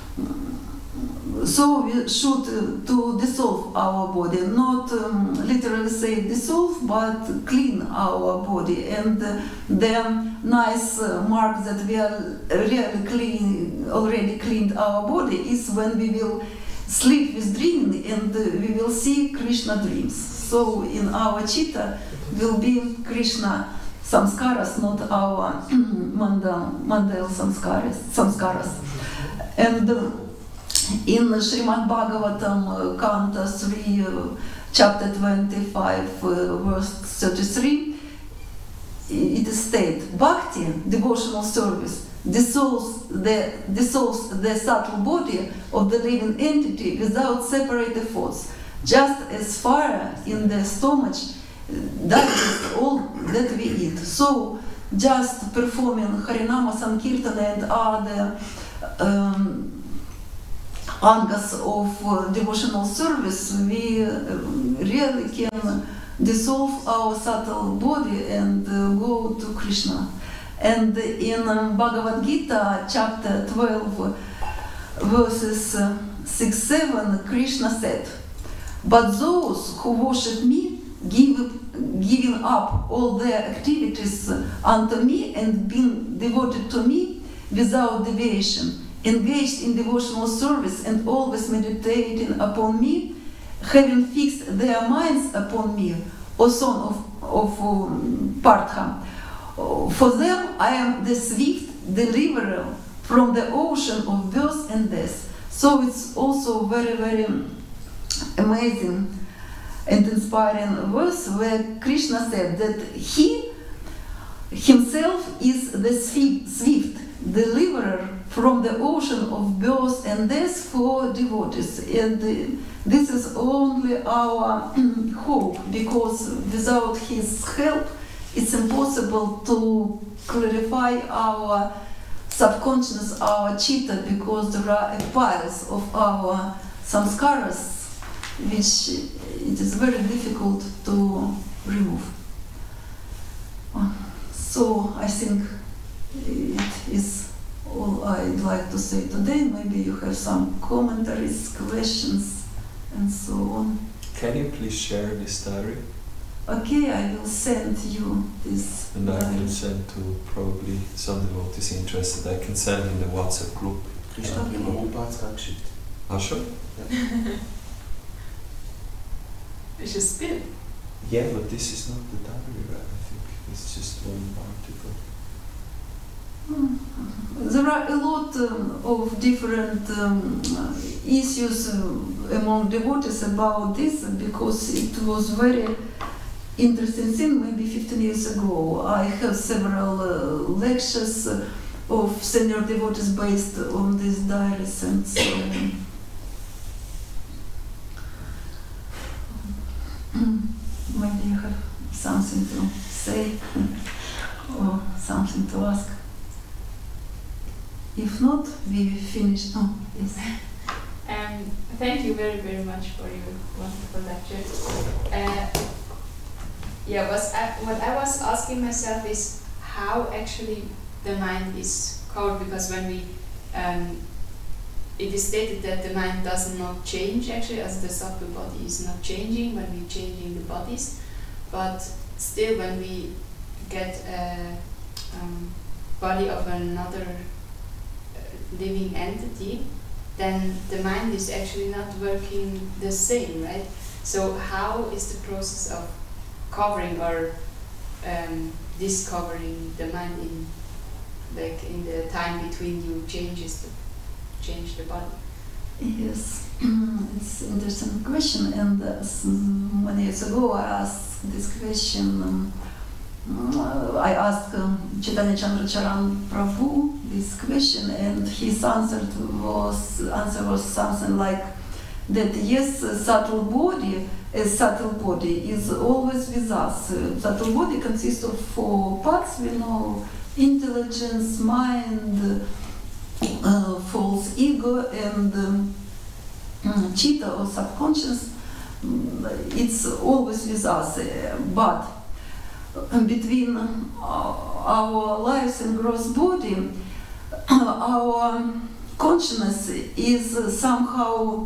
so we should uh, to dissolve our body, not um, literally say dissolve, but clean our body. And uh, the nice uh, mark that we are really clean, already cleaned our body is when we will sleep with dreaming, and uh, we will see Krishna dreams. So in our chitta will be Krishna samskaras, not our mandal, mandal samskaras, samskaras. And uh, in Srimad Bhagavatam, uh, Canto three, uh, chapter twenty-five, uh, verse thirty-three, it is stated, Bhakti, devotional service, dissolves the, dissolves the subtle body of the living entity without separate efforts, just as fire in the stomach digests all that we eat. So, just performing Harinama Sankirtana and other um, angas of uh, devotional service, we uh, really can dissolve our subtle body and uh, go to Krishna. And in um, Bhagavad Gita, chapter twelve, verses uh, six seven, Krishna said, "But those who worship me, give, giving up all their activities unto me and being devoted to me without deviation, engaged in devotional service and always meditating upon me, having fixed their minds upon me, O son of, of um, Partha, for them I am the swift deliverer from the ocean of birth and death." So it's also very, very amazing and inspiring verse where Krishna said that he himself is the swift, swift deliverer from the ocean of birth and death for devotees. And uh, this is only our hope, because without his help it's impossible to clarify our subconscious, our chitta, because there are piles of our samskaras which it is very difficult to remove. So I think it is all I'd like to say today. Maybe you have some commentaries, questions, and so on. Can you please share this diary? Okay, I will send you this. And I diary. can send to probably some devotees interested. I can send in the WhatsApp group. Krishna, Okay. okay. Prabhupada hat es geschickt. Ah, sure? It's just spill. Yeah, but this is not the diary, right? I think it's just one article. There are a lot um, of different um, issues uh, among devotees about this, because it was very interesting thing maybe fifteen years ago. I have several uh, lectures uh, of senior devotees based on these diaries and so on. Maybe you have something to say or something to ask. If not, we finish. Oh, yes. Um, thank you very, very much for your wonderful lecture. Uh, yeah, was I, what I was asking myself is how actually the mind is covered, because when we, um, it is stated that the mind does not change actually, as the subtle body is not changing when we're changing the bodies, but still when we get a um, body of another living entity, then the mind is actually not working the same, right? So how is the process of covering or um, discovering the mind in, like in the time between you changes the change the body? Yes, it's an interesting question, and uh, many years ago I asked this question. Um, Uh, I asked uh, Chaitanya Chandracharan Prabhu this question, and his answer was answer was something like that. Yes, uh, subtle body, a subtle body is always with us. Uh, subtle body consists of four parts. We know: intelligence, mind, uh, false ego, and um, chitta or subconscious. It's always with us, uh, but between our lives and gross body, our consciousness is somehow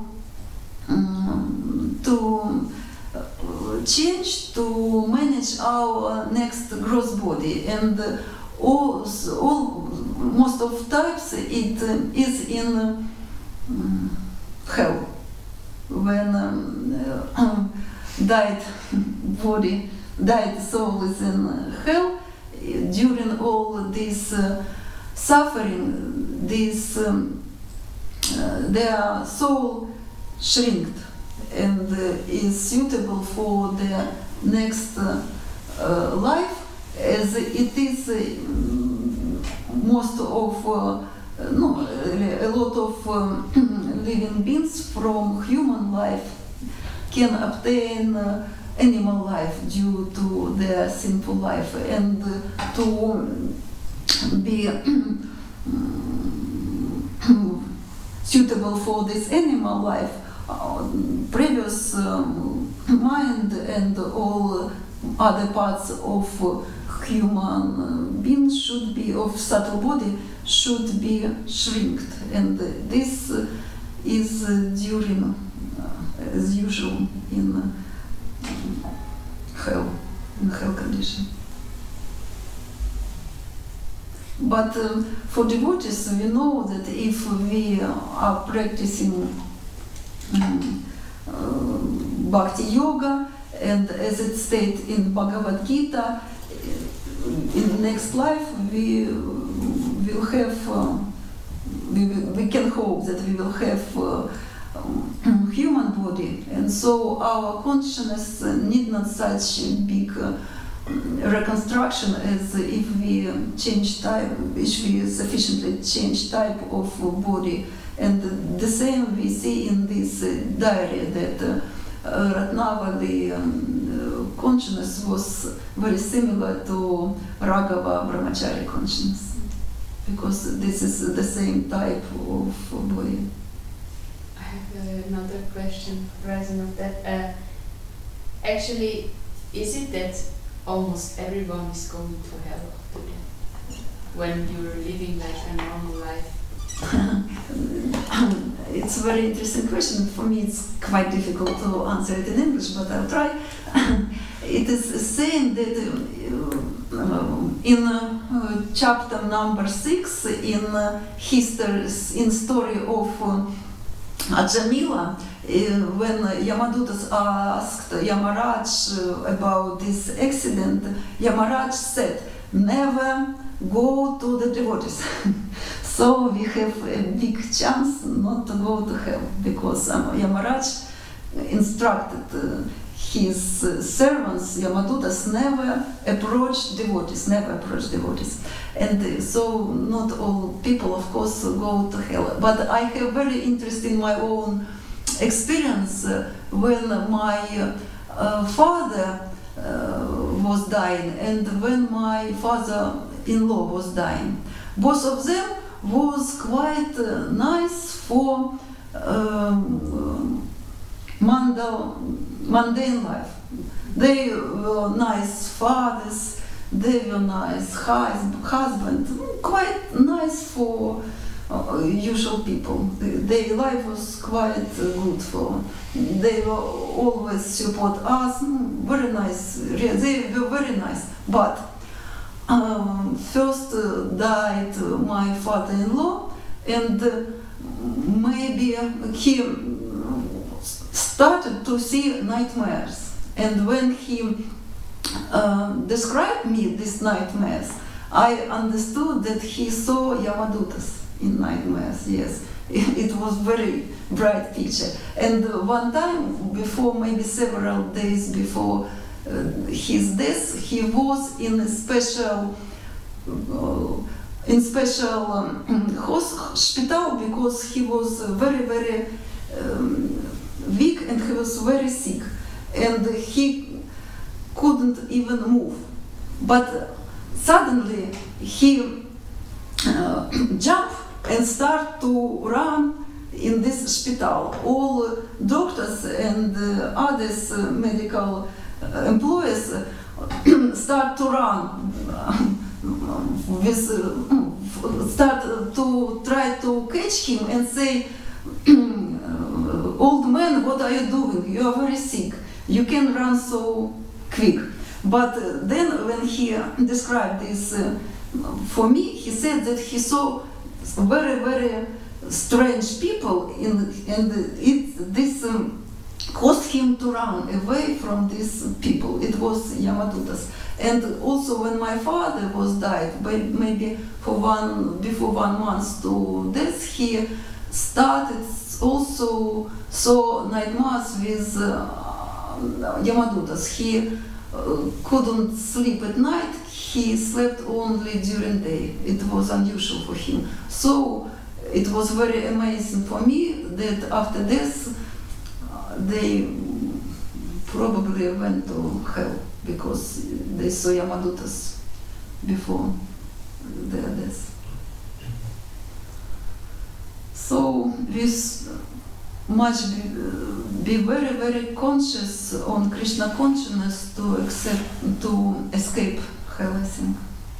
um, to change, to manage our next gross body, and all, all most of times it is in um, hell, when um, died body, died soul is in hell. During all this uh, suffering, this um, uh, their soul shrinked and uh, is suitable for the next uh, uh, life, as it is uh, most of uh, no, a lot of um, living beings from human life can obtain uh, animal life due to their sinful life, and uh, to be suitable for this animal life, uh, previous um, mind and all other parts of uh, human beings should be, of subtle body, should be shrinked, and uh, this uh, is uh, during, uh, as usual, in uh, hell, in hell condition. But uh, for devotees, we know that if we are practicing um, uh, bhakti yoga, and as it states in Bhagavad Gita, in the next life we will have, uh, we, will, we can hope that we will have uh, um, human body, and so our consciousness need not such big uh, reconstruction is if we change type, if we sufficiently change type of body. And the same we see in this uh, diary that uh, Ratnavali um, uh, consciousness was very similar to Raghava Brahmachari consciousness, because this is the same type of body. I have another question rising of that. Uh, actually, is it that almost everyone is going to hell after that, when you're living like a normal life? It's a very interesting question. For me, it's quite difficult to answer it in English, but I'll try. It is saying that uh, in uh, chapter number six, in uh, history, in story of uh, Ajamila, uh, when Yamadutas asked Yamaraj uh, about this accident, Yamaraj said, "Never go to the devotees." So we have a big chance not to go to hell, because um, Yamaraj instructed uh, his uh, servants, Yamadutas, never approach devotees, never approach devotees. And uh, so not all people, of course, go to hell. But I have very interesting my own experience uh, when my uh, father uh, was dying and when my father-in-law was dying. Both of them was quite uh, nice for um, mandal, mundane life. They were nice fathers, they were nice hus husband, quite nice for uh, usual people. Their life was quite uh, good for. They were always support us, very nice. They were very nice, but. Um, first uh, died uh, my father-in-law, and uh, maybe he started to see nightmares. And when he uh, described me these nightmares, I understood that he saw Yamadutas in nightmares. Yes, it was very bright picture. And uh, one time before, maybe several days before Uh, his death, he was in a special uh, in special um, hospital because he was very very um, weak and he was very sick and he couldn't even move. But suddenly he uh, jumped and started to run in this hospital. All doctors and uh, others uh, medical employees start to run, with, uh, start to try to catch him and say, "Old man, what are you doing? You are very sick. You can run so quick." But uh, then when he described this uh, for me, he said that he saw very, very strange people in, and it, this um, caused him to run away from these people. It was Yamadutas. And also when my father was died, maybe for one, before one month to death, he started also saw nightmares with uh, Yamadutas. He uh, couldn't sleep at night, he slept only during day. It was unusual for him. So it was very amazing for me that after this, they probably went to hell because they saw Yamadutas before their death. So we must be, be very, very conscious on Krishna consciousness to accept, to escape hell, I think.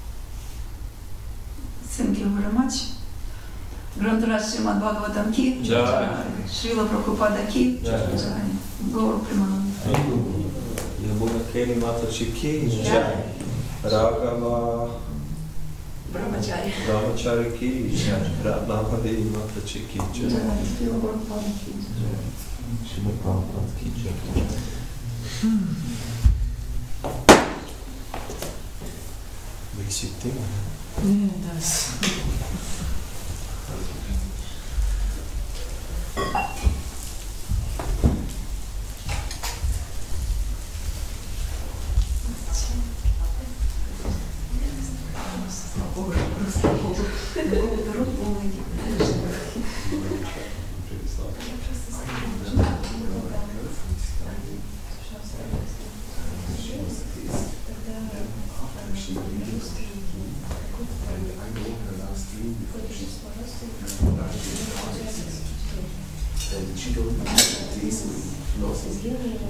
Thank you very much. Grantharaj Srimad Bhagavatam ki Jai, Srila Prabhupada ki Jai, Gaur Premanand. Yamuna Keli Mataji ki Jai, Raghava Brahmachari Brahmachari ki Jai, Ratnavali Mataji ki Jai, Srila Prabhupada ki Jai, Srila Prabhupada ki Jai. Makes you think. Yeah, it does.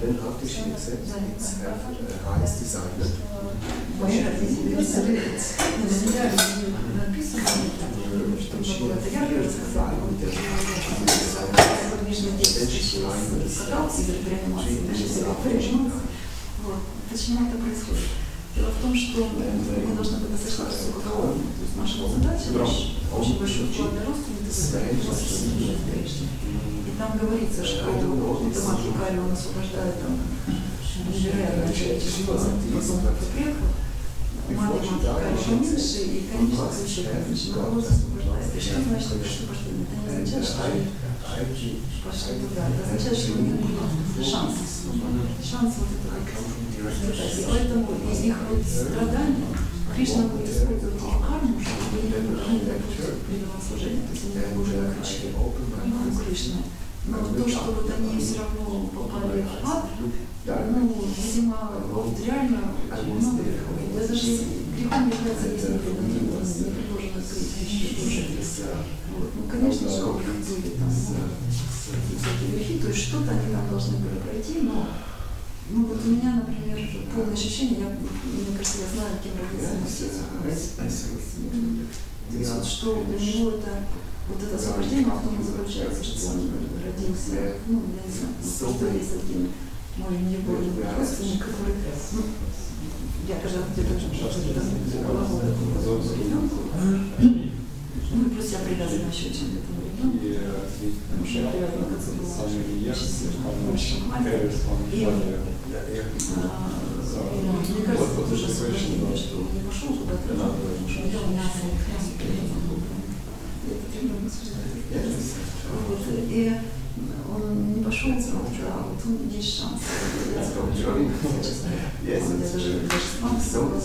then after she accepts, it's have a highest designer. Мои родители представляют, не зря написано, чтобы было это ярко рассказать. Подвижный текст катался из реанимации, даже если его прижмут. Почему это происходит? Дело в том, что мы должны быть достаточно высокого. То есть наша задача, наш очень большой вклад для родственников, и там говорится, что автомат Лукари он освобождает там невероятное количество потомков и предков, мать Лукари поменьше, и конечно ключевая народ освобождает. И что значит, что пошли? Это не означает, что они пошли туда. Это означает, что у них будет шанс. Шанс вот этого. И поэтому их вот страдания Кришна будет использовать их карму, чтобы они предавали служение, то есть они уже кричали карму Кришны. Но то, что вот они все равно попали в ад, ну, видимо, вот реально, ну, это же грехом является, если не предложено открыть еще уже. Вот. Ну, конечно же, у них были там всякие грехи, то есть что-то они там должны были пройти, но ну вот у меня, например, полное ощущение, я, мне кажется, я знаю, кем родился мой отец, что для него это, вот это освобождение в том и заключается, что он родился, ну, я не знаю, просто есть один мой неуборный родственник, который, ну, я когда где-то около года ребенку, ну, плюс я привязана еще чем-то к этому ребенку, потому что я привязана к отцу была очень маленькая. И мне кажется, это тоже освобождение, что он не пошел куда-то, потому что он ел мясо, мясо привязано. И он не пошел туда, вот он есть шанс. Я даже спам сказала,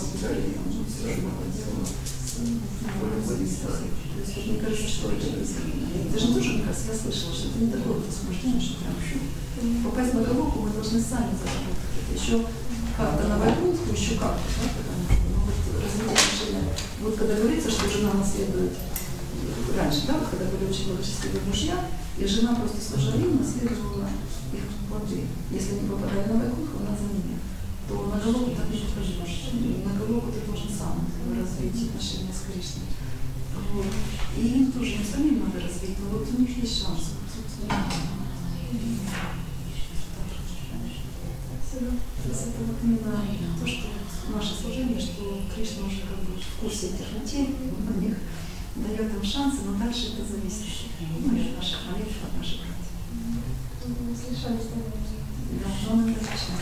мне кажется, что это даже тоже, мне кажется, я слышала, что это не такое вот освобождение, что прям еще попасть на головку мы должны сами заработать. Это еще как-то на вайкунтху, еще как-то, да, потому что ну, вот, развитие отношения. Вот когда говорится, что жена наследует раньше, да, когда были очень благочестивые мужья, и жена просто служила, наследовала их плоды. Если не попадали на вайкунтху, она за ними, то на головку так не попадешь. На головку ты должен сам развить отношения с Кришной. Вот. И им тоже, им самим надо развить, но вот у них есть шанс. То есть это вот именно то, что наше служение, что Кришна уже как бы в курсе этих материй, он на них дает им шансы, но дальше это зависит ну, и от наших молитв, от наших братьев. Да, но он это шанс.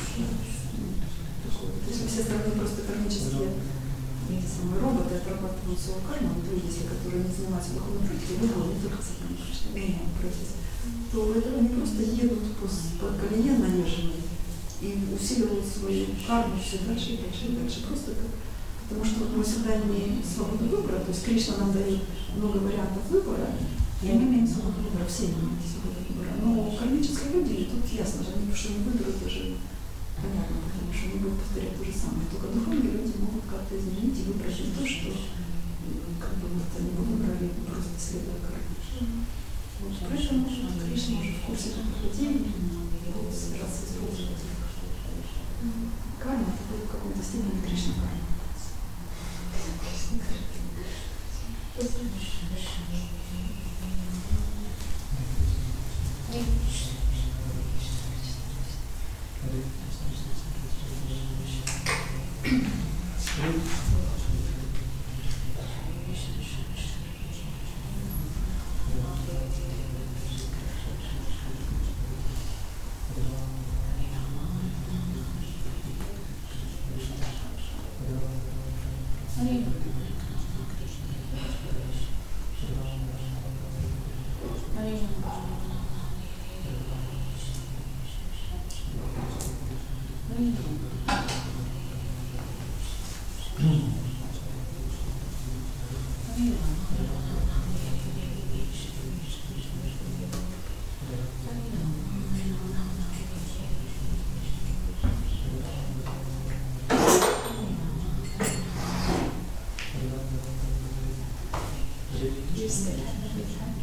То есть все остальные просто кармические эти самые роботы отрабатывают свою карму, люди, если которые не занимаются духовной практикой, выбрали не только сатану, конечно, процесс, то это они просто едут по, по колее наезженной и усиливают свою карму все дальше и дальше и дальше. Просто как, потому что вот мы всегда имеем свободу выбора, то есть Кришна нам дает много вариантов выбора, и мы имеем свободу выбора, все имеем свободу выбора. Но кармические люди, тут ясно же, они что не выберут даже понятно, потому что они будут повторять то же самое. Только духовные люди могут как-то изменить и выбрать то, что как бы вот они бы выбрали просто следуя карме. Вот, поэтому Кришна уже в курсе таких людей будут собираться использовать. Карма это будет в каком-то степени Кришна карма.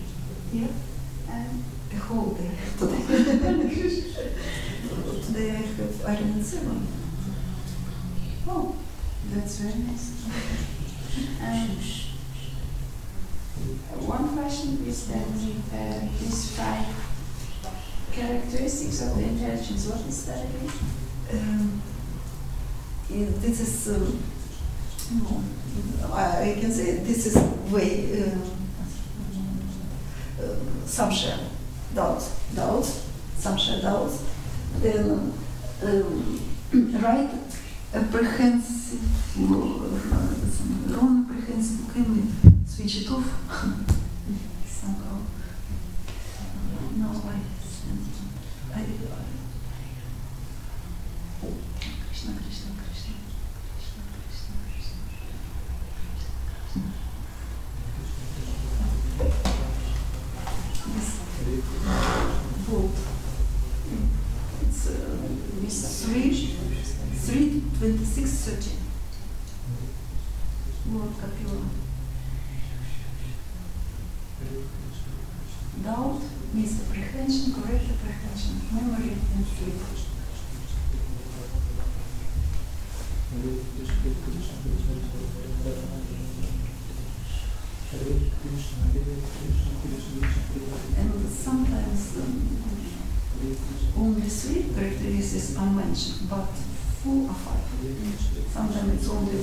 Yeah, um, a whole day today. Today I have iron and silver. Oh, that's very nice. Um, one question is that uh, these five characteristics of the intelligence, what is that again? Um, i- this is, um, no, I, I can say this is way, um, uh, samshaya, doubts, doubts, samshaya, doubts, then um, right apprehensive, wrong apprehensive, can we switch it off somehow? No, I, I, Krishna, Krishna, Krishna, Krishna, Krishna, Krishna. This bolt, it's uh, three, three, twenty-six, thirteen. Lord Kapila. Doubt, misapprehension, correct apprehension, memory and sleep. And sometimes um, only three characteristics are mentioned, but four or five. Sometimes it's only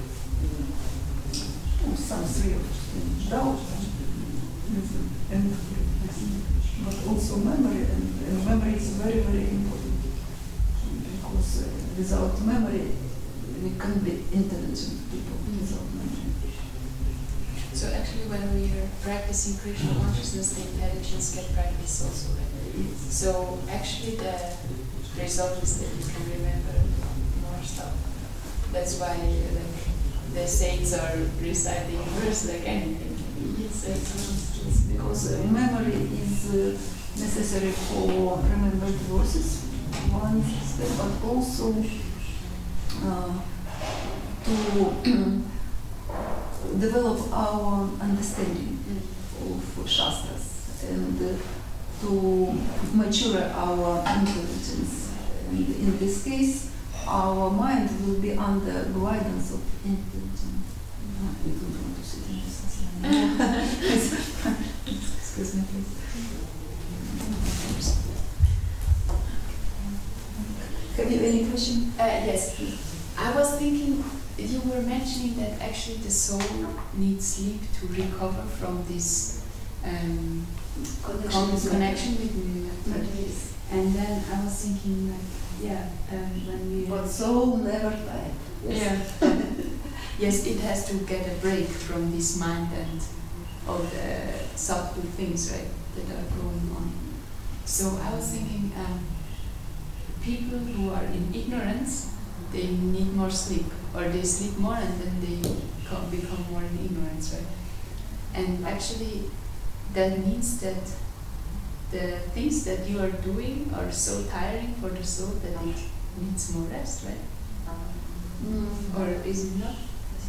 oh, some three of doubt and but also memory, and, and memory is very, very important because uh, without memory we can't be intelligent people without memory. So actually when we are practicing Krishna consciousness, the intelligence get practiced also, right? So actually the result is that you can remember more stuff. That's why like the saints are reciting verse like anything. Yes, yes, because uh, memory is uh, necessary for remembered verses, one step, but also uh, to develop our understanding of Shastras and uh, to mature our intelligence. And in this case, our mind will be under guidance of intelligence. I don't want to sit in this. Excuse me, please. Have you any question? Uh, yes, I was thinking, you were mentioning that actually the soul needs sleep to recover from this um, Connection, con- connection with Yes. And then I was thinking, like, yeah, um, when we. But soul never died. Yes. Yeah. Yes, it has to get a break from this mind and all the subtle things, right, that are going on. So I was thinking, um, people who are in ignorance, they need more sleep, or they sleep more and then they co- become more in ignorance, right? And actually, that means that the things that you are doing are so tiring for the soul that it needs more rest, right? Mm. Or is it not?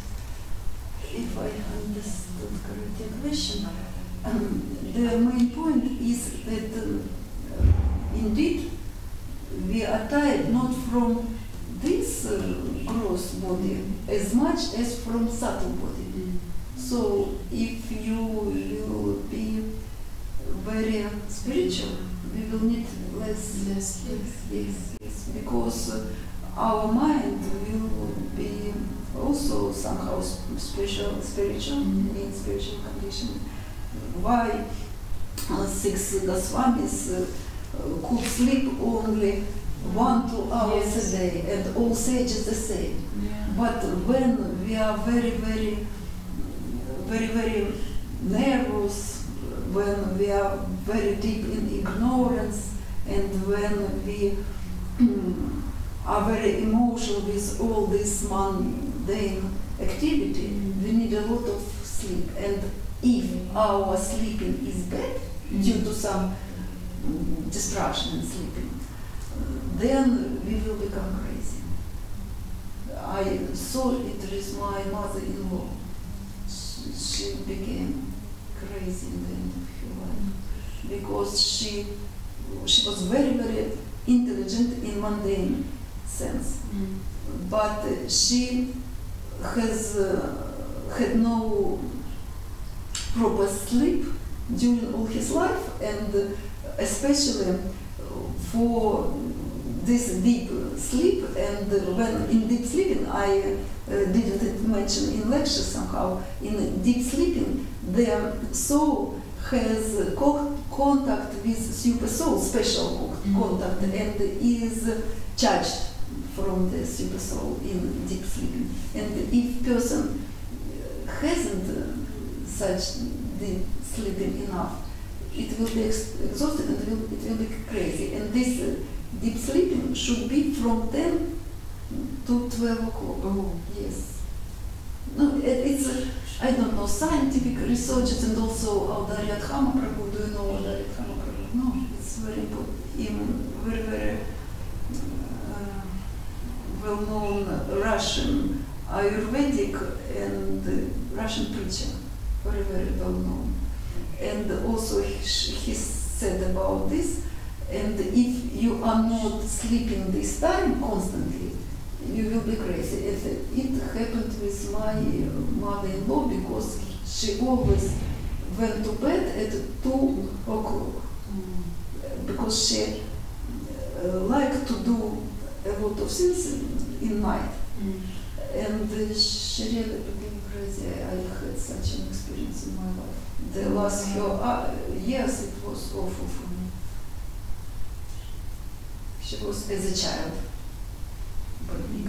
If I understood correctly the question, um, the main point is that uh, indeed we are tired not from this uh, gross body as much as from subtle body. Mm. So if you will be very spiritual, we will need less Less sleep. Yes, yes, because uh, our mind will be also somehow sp- spiritual, spiritual, Mhm. in spiritual condition. Why uh, six Goswamis uh, uh, could sleep only one, two hours Yes. a day, and all sages the same. Yeah. But when we are very, very, very, very nervous, when we are very deep in ignorance, and when we are very emotional with all this mundane activity, Mm. we need a lot of sleep. And if our sleeping is bad due to some mm, distraction in sleeping, then we will become crazy. I saw it with my mother-in-law. She, she became crazy in the end of her life because she she was very, very intelligent in mundane sense. Mm. But uh, she has uh, had no proper sleep during all his life, and uh, especially for this deep sleep. And uh, when in deep sleeping, I uh, didn't mention in lecture somehow, in deep sleeping, their soul has co- contact with super soul, special co- Mhm. contact, and is charged from the super soul in deep sleeping. And if person hasn't uh, such deep sleeping enough, it will be ex- exhausted and will, it will be crazy. And this uh, deep sleeping should be from ten to twelve o'clock. Oh. Yes. No, it, it's, uh, I don't know, scientific researches, and also Audaryadhama Prabhu. Do you know Audaryadhama Prabhu? No, it's very important. In very, very uh, well-known Russian Ayurvedic and uh, Russian preacher, very, very well-known. And also he, he said about this, and if you are not sleeping this time constantly, you will be crazy. It, it happened with my mother-in-law, because she always went to bed at two o'clock, Mm. because she uh, liked to do a lot of things in night. Mm. And uh, she really became crazy. I had such an experience in my life. The last few uh, years it was awful for me. She was as a child, but big.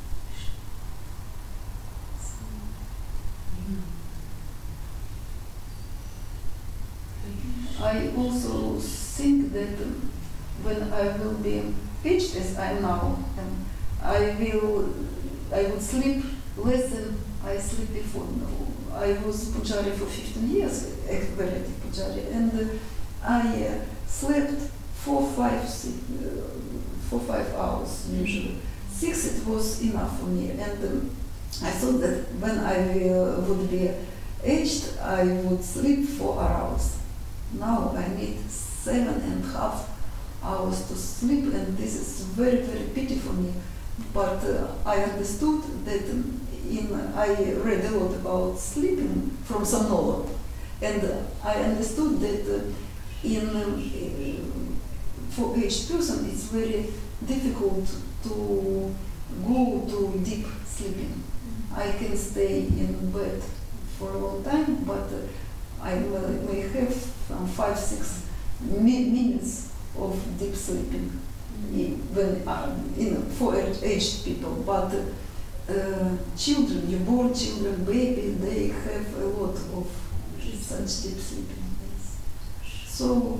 I also think that um, when I will be aged as I am now, um, I will, I would sleep less than I sleep before. No, I was Pujari for fifteen years, a very active Pujari, and uh, I uh, slept four, five, six, uh, four, five hours usually. Six it was enough for me, and um, I thought that when I uh, would be aged, I would sleep four hours. Now I need seven and a half hours to sleep, and this is very, very pity for me. But uh, I understood that in, I read a lot about sleeping from Somnolo, and uh, I understood that uh, in um, for aged person it's very difficult to go to deep sleeping. I can stay in bed for a long time, but uh, I may, may have um, five, six mi- minutes of deep sleeping when uh, you know, for aged people. But uh, children, newborn children, baby, they have a lot of such deep sleeping. So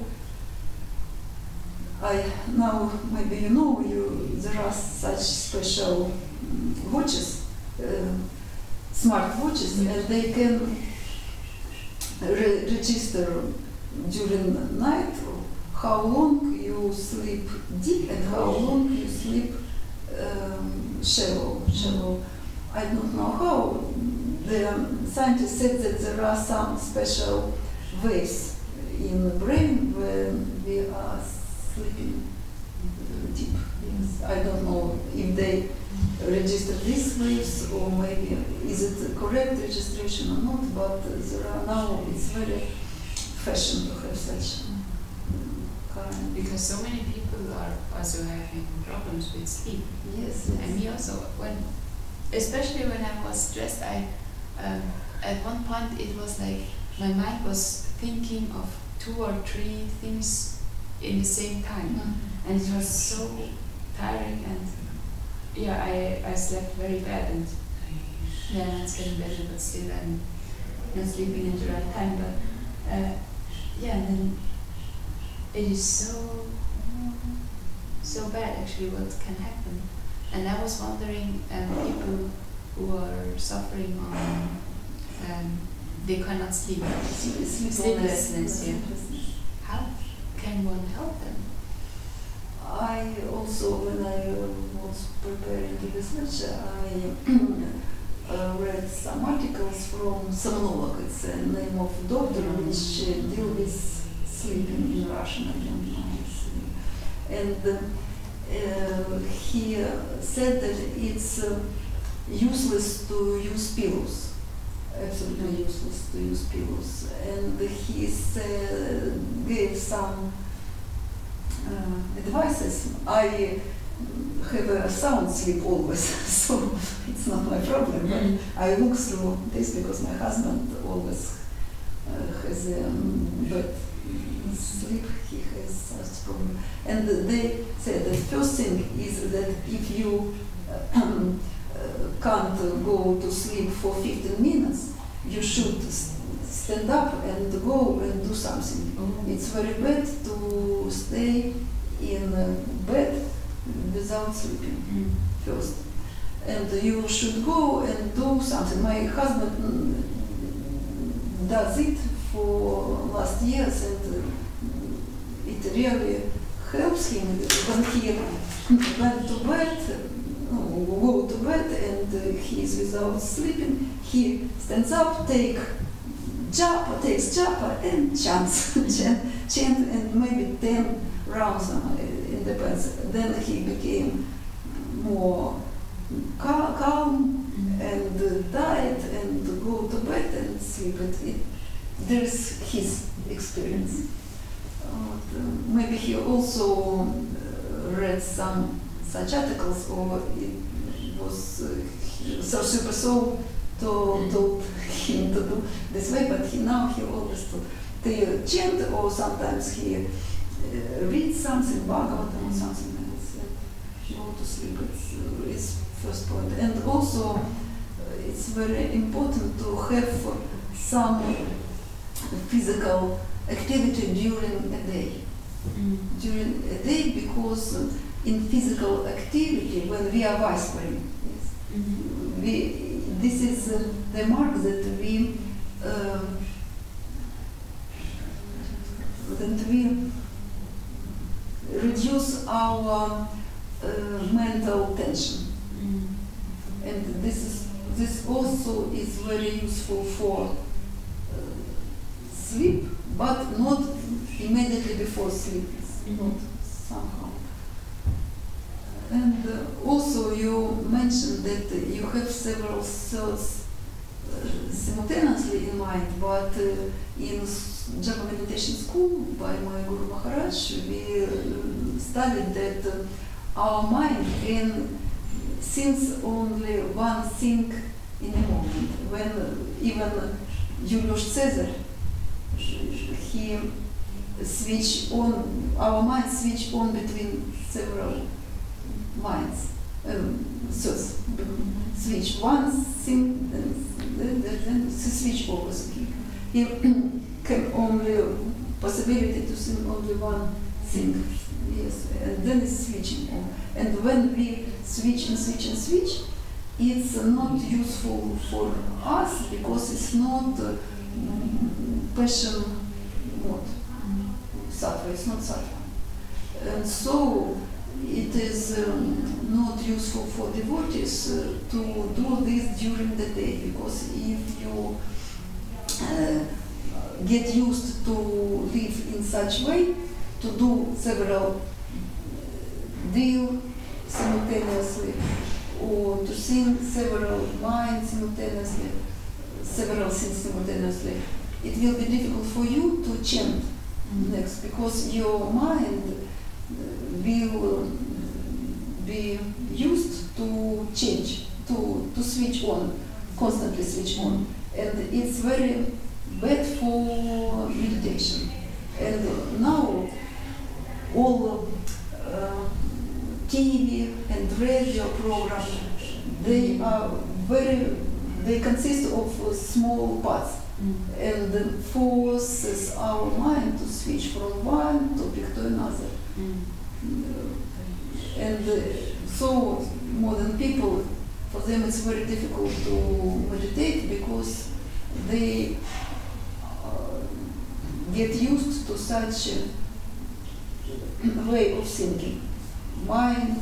I now maybe you know you there are such special um, watches, uh, smart watches, and they can re- register during the night how long you sleep deep and how long you sleep um, shallow. Shallow. I don't know how. The scientists said that there are some special waves in the brain when we are sleeping deep. Yes. I don't know if they register these waves or maybe is it correct registration or not, but there are now it's very fashion to have such kind. Because so many people are also having problems with sleep. Yes, yes. And me also, when, especially when I was stressed, I um, at one point it was like my mind was thinking of two or three things in the same time, Mm. and it was so tiring. And yeah, I, I slept very bad, and yeah, it's getting better, but still I'm not sleeping at the right time. But uh, yeah, and then it is so so bad actually what can happen. And I was wondering, um, people who are suffering on, um, they cannot sleep, sleeplessness, yeah. How can one help them? I also, when I uh, was preparing this lecture, I uh, read some articles from Somnolog. It's the name of doctor which uh, deal with sleeping in Russian. I don't know. And uh, uh, he uh, said that it's uh, useless to use pillows, absolutely useless to use pillows, and he said, gave some uh, advices. I have a sound sleep always, so it's not my problem, but I look through this because my husband always uh, has a um, bad sleep, he has such problem. And they said the first thing is that if you uh, uh, can't uh, go to sleep for fifteen minutes, you should stand up and go and do something. Mm-hmm. It's very bad to stay in uh, bed without sleeping mm. first. And you should go and do something. My husband does it for last years, and it really helps him when he went to bed, go to bed, and he is without sleeping. He stands up, take japa, takes japa, and chants, chant, chant, and maybe ten rounds in the bed. Then he became more cal calm and uh, diet and go to bed and sleep. It, it, there's his experience. Uh, maybe he also uh, read some such articles, or it was uh, so super soul to, told him to do this way, but he now he always to, to chant, or sometimes he uh, reads something, Bhagavatam or something else, and go to sleep. It's, uh, it's first point. And also uh, it's very important to have some physical activity during a day. Mm. During a day, because uh, in physical activity, when we are whispering, yes, mm-hmm. we, this is uh, the mark that we uh, that we reduce our uh, mental tension. Mm. And this is this also is very useful for uh, sleep, but not immediately before sleep. Mm-hmm. Not somehow. And uh, also you mentioned that uh, you have several thoughts uh, simultaneously in mind, but uh, in Japa Meditation School by my Guru Maharaj, we uh, studied that uh, our mind can think only one thing in a moment. When uh, even Julius Caesar, he switch on, our mind switch on between several minds. Um, so switch one thing, then, then, then switch over. He can only possibility to think only one thing. Yes, and then it's switching on. And when we switch and switch and switch, it's not useful for us because it's not uh, passion mode. Sattva, it's not sattva. And so it is um, not useful for devotees uh, to do this during the day, because if you uh, get used to live in such way, to do several deal simultaneously, or to sing several lines simultaneously, several things simultaneously, it will be difficult for you to chant mm-hmm. next, because your mind will be used to change, to, to switch on, constantly switch on. And it's very bad for meditation. And now all uh, T V and radio programs, they are very, they consist of uh, small parts. Mm. And forces our mind to switch from one topic to another. Mm. Uh, and uh, so modern people, for them it's very difficult to meditate because they uh, get used to such a way of thinking. Mind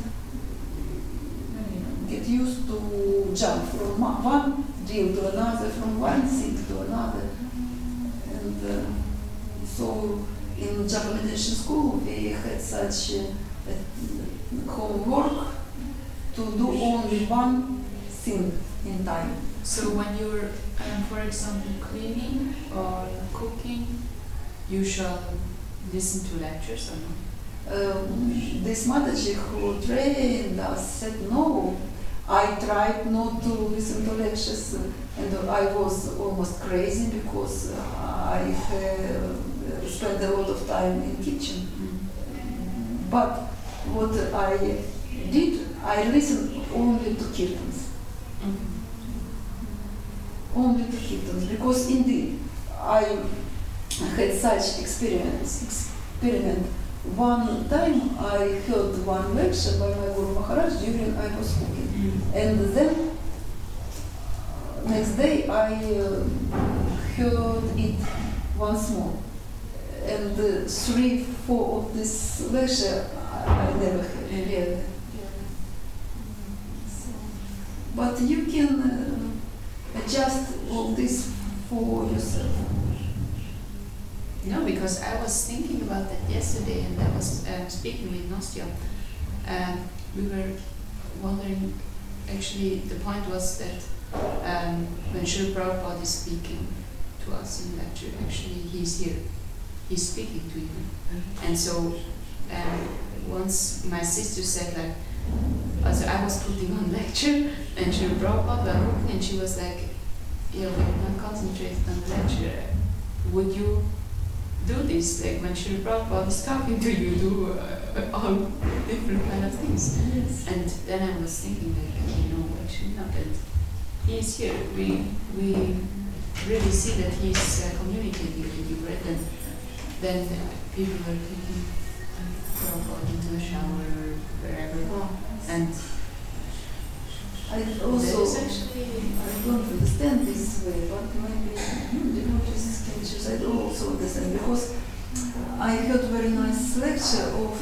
get used to jump from one deal to another, from one thing to another. And uh, so in Japa Meditation School we had such a, a who work to do only one thing in time. So when you're, um, for example, cleaning or cooking, you shall listen to lectures or not? Um, this Mataji who trained us said no. I tried not to listen to lectures, and I was almost crazy because I uh, spent a lot of time in kitchen. Mm. But what I did, I listened only to kirtans. Mm-hmm. Only to kirtans, because indeed I had such experience. Experiment. One time I heard one lecture by my Guru Maharaj during I was cooking, Mm. and then next day I uh, heard it once more, and uh, three, four of this lecture I, I never heard. Yeah. Really. So, but you can uh, adjust all this for yourself. No, because I was thinking about that yesterday, and I was uh, speaking with Nastya. Um, we were wondering, actually, the point was that um, when Srila Prabhupada is speaking to us in lecture, actually he's here, he's speaking to you. And so um, once my sister said like, also I was putting on lecture, and Srila Prabhupada was and she was like, yeah, we're not concentrated on the lecture. Would you do this, like when Srila Prabhupada is talking to you, do uh, all different kind of things. Yes. And then I was thinking that, you know, actually not that he's here. We we really see that he's uh, communicating with you, right? And then people are taking Prabhupada into the shower or wherever. Oh, And I that also is actually I don't understand this way, but maybe hmm, devotees can choose. I don't also understand, because I heard very nice lecture of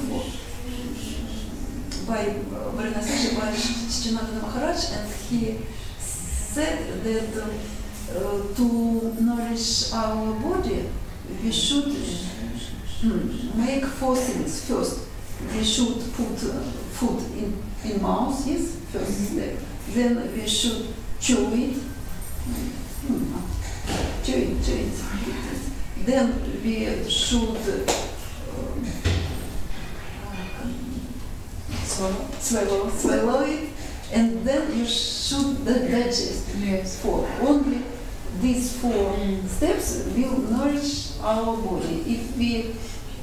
by uh, very nice lecture by Shichinatana Maharaj, and he said that uh, to nourish our body, we should hmm, make four things. First, we should put uh, food in in mouth. Yes, first step. Then we should chew it. Hmm. Chew it, chew it. Then we should uh, swallow. swallow, swallow it, and then you should digest. Yes. Four. Only these four Mm. steps will nourish our body. If we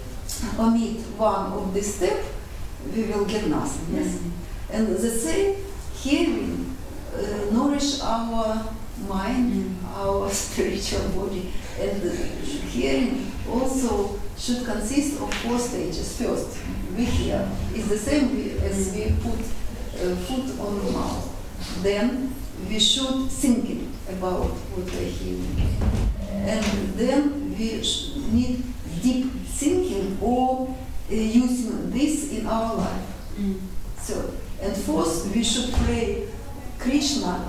omit one of these steps, we will get nothing. Yes. Mm. And the same hearing uh, nourish our mind, Mm. our spiritual body, and uh, hearing also should consist of four stages. First, we hear. It's the same we, as we put uh, food on the mouth. Then we should think about what we're hearing, and then we sh- need deep thinking or uh, using this in our life. Mm. So, and fourth, we should pray Krishna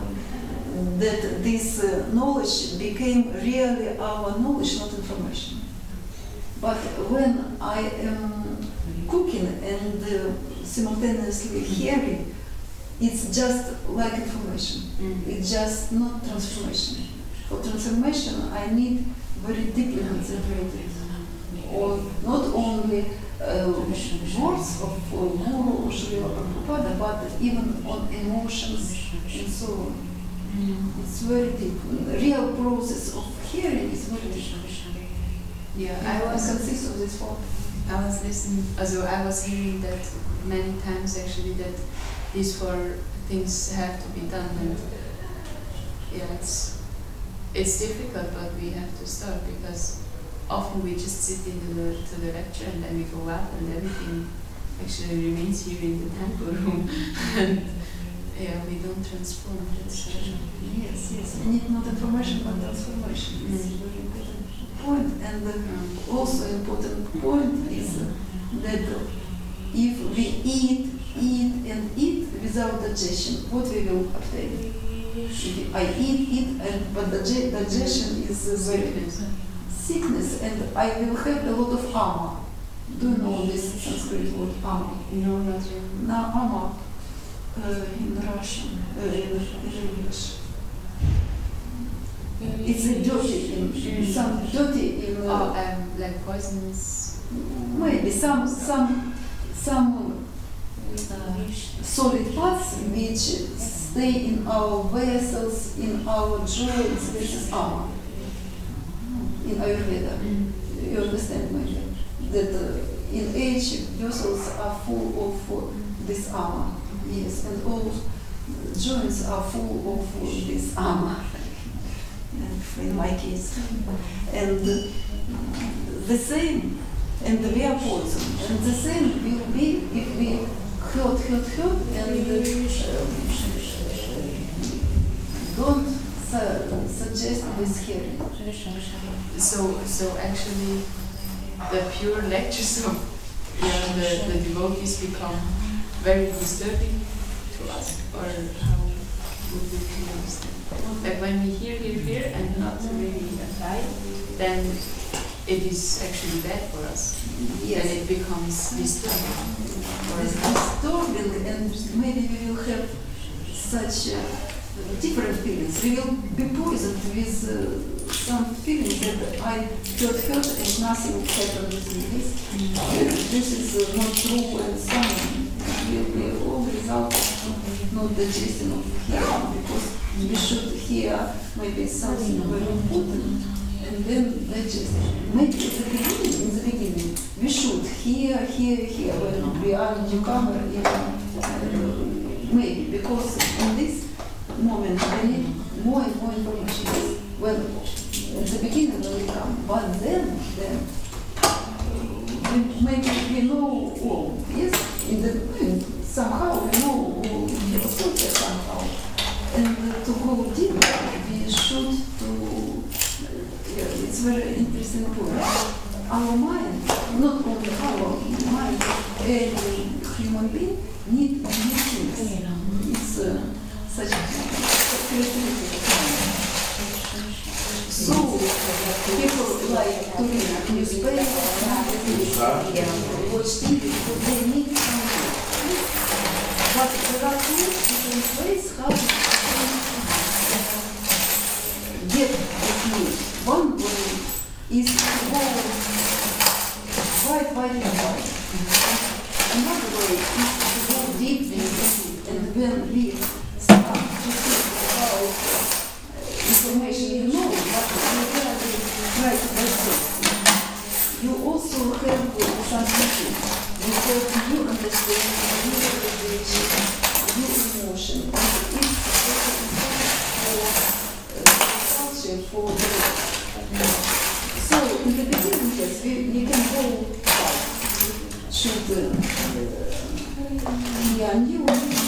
that this uh, knowledge became really our knowledge, not information. But when I am cooking and uh, simultaneously hearing, it's just like information. Mm. It's just not transformation. For transformation, I need very deeply concentrated on not only uh, words of uh, Guru or Srila Prabhupada, but even on emotions and so on. Mm. It's very deep. The real process of hearing is very deep. Yeah, I I was consists of this four. I was listening, also I was hearing that many times actually, that these four things have to be done, and yeah, it's it's difficult, but we have to start, because often we just sit in the to the lecture and then we go out and everything actually remains here in the temple room, and yeah, we don't transform. That's uh, Yes, yes. We need not information, but transformation. It's a Mm. very important point. And uh, um, also important point is uh, that if we eat, eat and eat without digestion, what we will obtain? If I eat, eat, and but dig- digestion is uh, very sickness. sickness, and I will have a lot of armor. do you know this Sanskrit word ama? No, not really. Now ama uh, in Russian, uh, in English. It's a dirty in some dirty in uh, Oh, um, like poisonous. maybe some some some uh, solid parts which stay in our vessels, in our joints. This is ama in Ayurveda. You understand maybe that uh, in age vessels are full of uh, this ama. Yes, and all joints are full of uh, this ama. In my case, and uh, the same, and we are poison, and the same will be if we hurt, hurt, hurt, and uh, don't su suggest this hearing. So, so actually, the pure lectures of yeah, the, the devotees become very disturbing to us, or how would we feel understand? Like when we hear, hear, hear, and not really apply, then it is actually bad for us. Yes. And it becomes disturbing. It's disturbing, and maybe we will have such uh, different feelings. We will be poisoned with uh, some feelings that I felt hurt and nothing happened with me. This, this is uh, not true, and some will be all result of not digesting of hearing, because we should hear maybe something very important and then digest. Maybe at the beginning, in the beginning, we should hear, hear, hear when we are newcomer, even uh, maybe, because in this moment we need more and more information. Well, at the beginning when we come, but then, then we, maybe we know all, yes, in the somehow we know all philosophy somehow, and uh, to go deeper, we should to. Yeah, it's very interesting point. Our mind, not only our mind, every human being need new things. It's uh, such a characteristic of mind. So people like to read newspapers, magazines, watch T V, because they need something. But there are two different ways how to get this news. One way is to go wide, wide, and wide. Another way is to go deep and when we start to think about information you know, but you really try to digest. You also have some teaching. You have new understanding, new realization, new emotion. And it's very important for culture, for the so in the beginning, yes, we, we can go far. Should uh, yeah, new,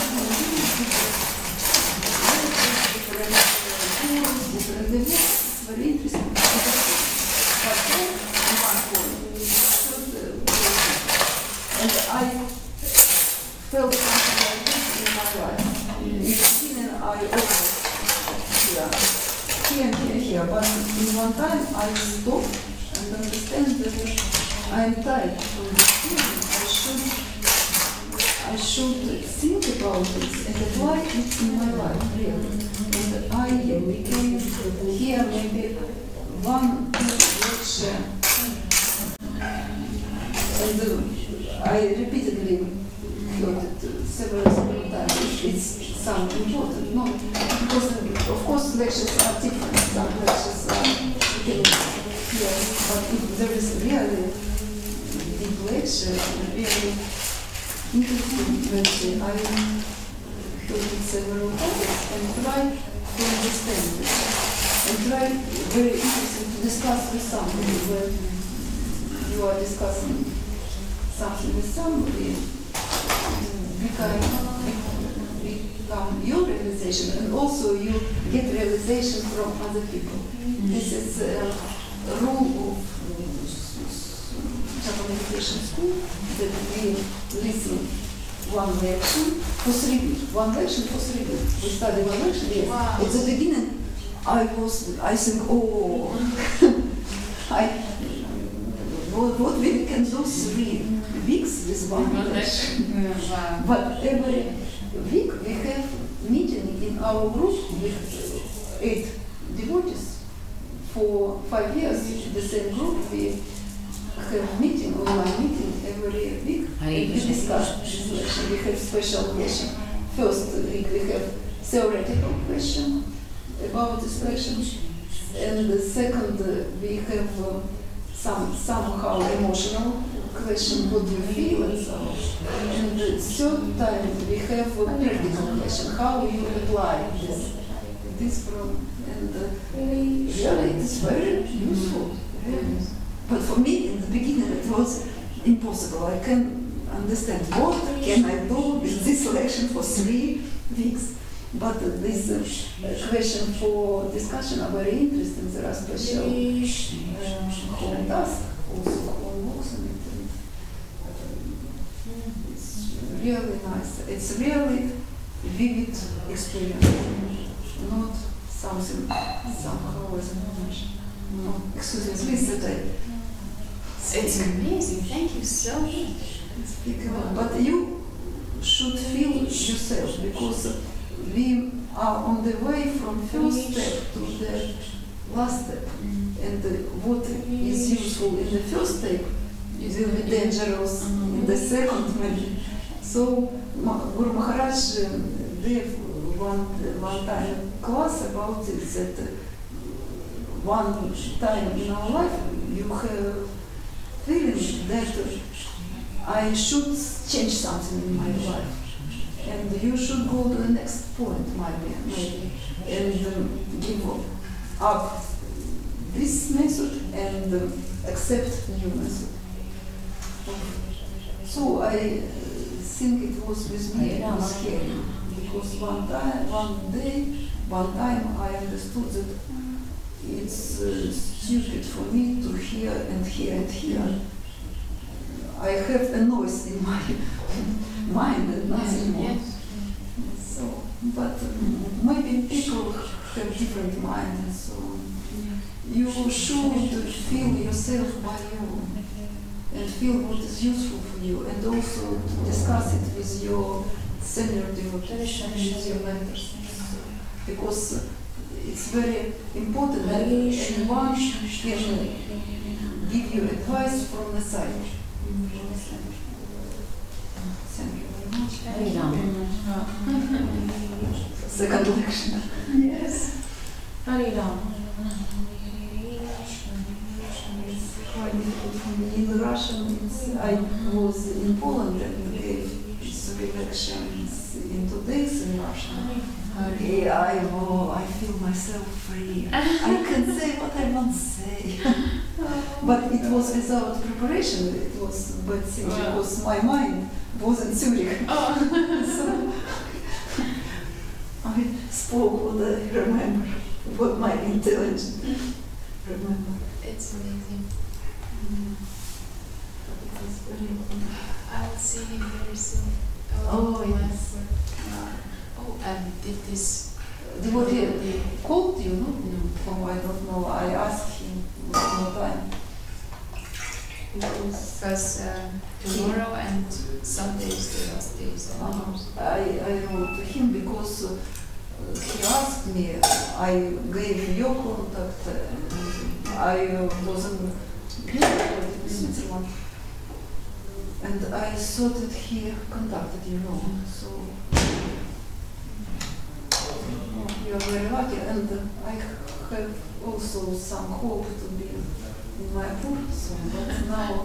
different tools, different events. It's very interesting. But then, in one point, should uh, and I felt something like this in my life. In the beginning, I always yeah. Here and here, here, but in one time I stop and understand that I am tired from this feeling. I should, I should think about it and apply it in my life, really. And I became here maybe one lecture, and uh, I repeatedly heard it several, several times. It's something important, no? Because of course lectures are different. Some lectures are you can hear, but if there is really deep lecture, really interesting lecture, I heard it several times and try to understand it. And try very interesting to discuss with somebody when you are discussing something with somebody. Become, become your realization, and also you get realization from other people. Mm-hmm. This is a rule of Japa meditation school that we listen one lecture for three weeks. One lecture for three weeks. We study one lecture. Yes. Wow. At the beginning, I was, I think, oh, I what, what we can do three weeks with one collection. Wow. But every week we have meeting in our group with eight devotees. For five years, the same group, we have meeting, online meeting every week. And we discuss this lesson. We have special question. First week we have theoretical question about this lesson. And the second uh, we have uh, some somehow emotional question, what do you feel and so on. And the third time we have a practical question, how you apply this, this problem. And uh, really it is very useful. Really. But for me in the beginning it was impossible. I can understand what can I do with this lesson for three weeks. But uh, this uh, question for discussion are very interesting. There are special uh, home tasks, also home works on it. And, uh, it's really nice. It's really vivid experience, not something somehow as an image. No, excuse me, please sit there. It's amazing. Thank you so much. Speak about, but you should feel yourself because we are on the way from first step to the last step. And uh, what is useful in the first step will be dangerous in the second maybe. So Ma- Guru Maharaj uh, gave one, one time class about this, that uh, one time in our life you have feeling that uh, I should change something in my life. And you should go to the next point, maybe, maybe and um, give up this method and um, accept new method. So I uh, think it was with me, it was hearing, because one time, one day, one time I understood that it's uh, stupid for me to hear and hear and hear. I have a noise in my mind and nothing more. Yes. So, but um, maybe people have different mind and so on. You should feel yourself by you and feel what is useful for you, and also to discuss it with your senior devotees and with your mentors, because uh, it's very important that anyone can give you advice from the side. Thank you very much. Second lecture. Yes. Haridam. Quite difficult for me. In Russian, it's, I was in Poland and gave three lectures in two days in Russian. Okay, I, oh, I feel myself free. I can say what I want to say. But it was without preparation. It was a bad thing because my mind was in Zurich. So I spoke what I remember, what my intelligence remember. It's amazing. Mm. It was very important. I will see him very soon. Oh, my yes. work. Oh, um, did this Devotee called you, no? Oh, I don't know. I asked him one more time. because um, tomorrow and Sunday is the last days. Uh, I, I wrote to him because uh, he asked me, I gave your contact, uh, I uh, wasn't clear in Switzerland. And I thought that he contacted you, know, so oh, you are very lucky, and uh, I have also some hope to be in my pool soon, but now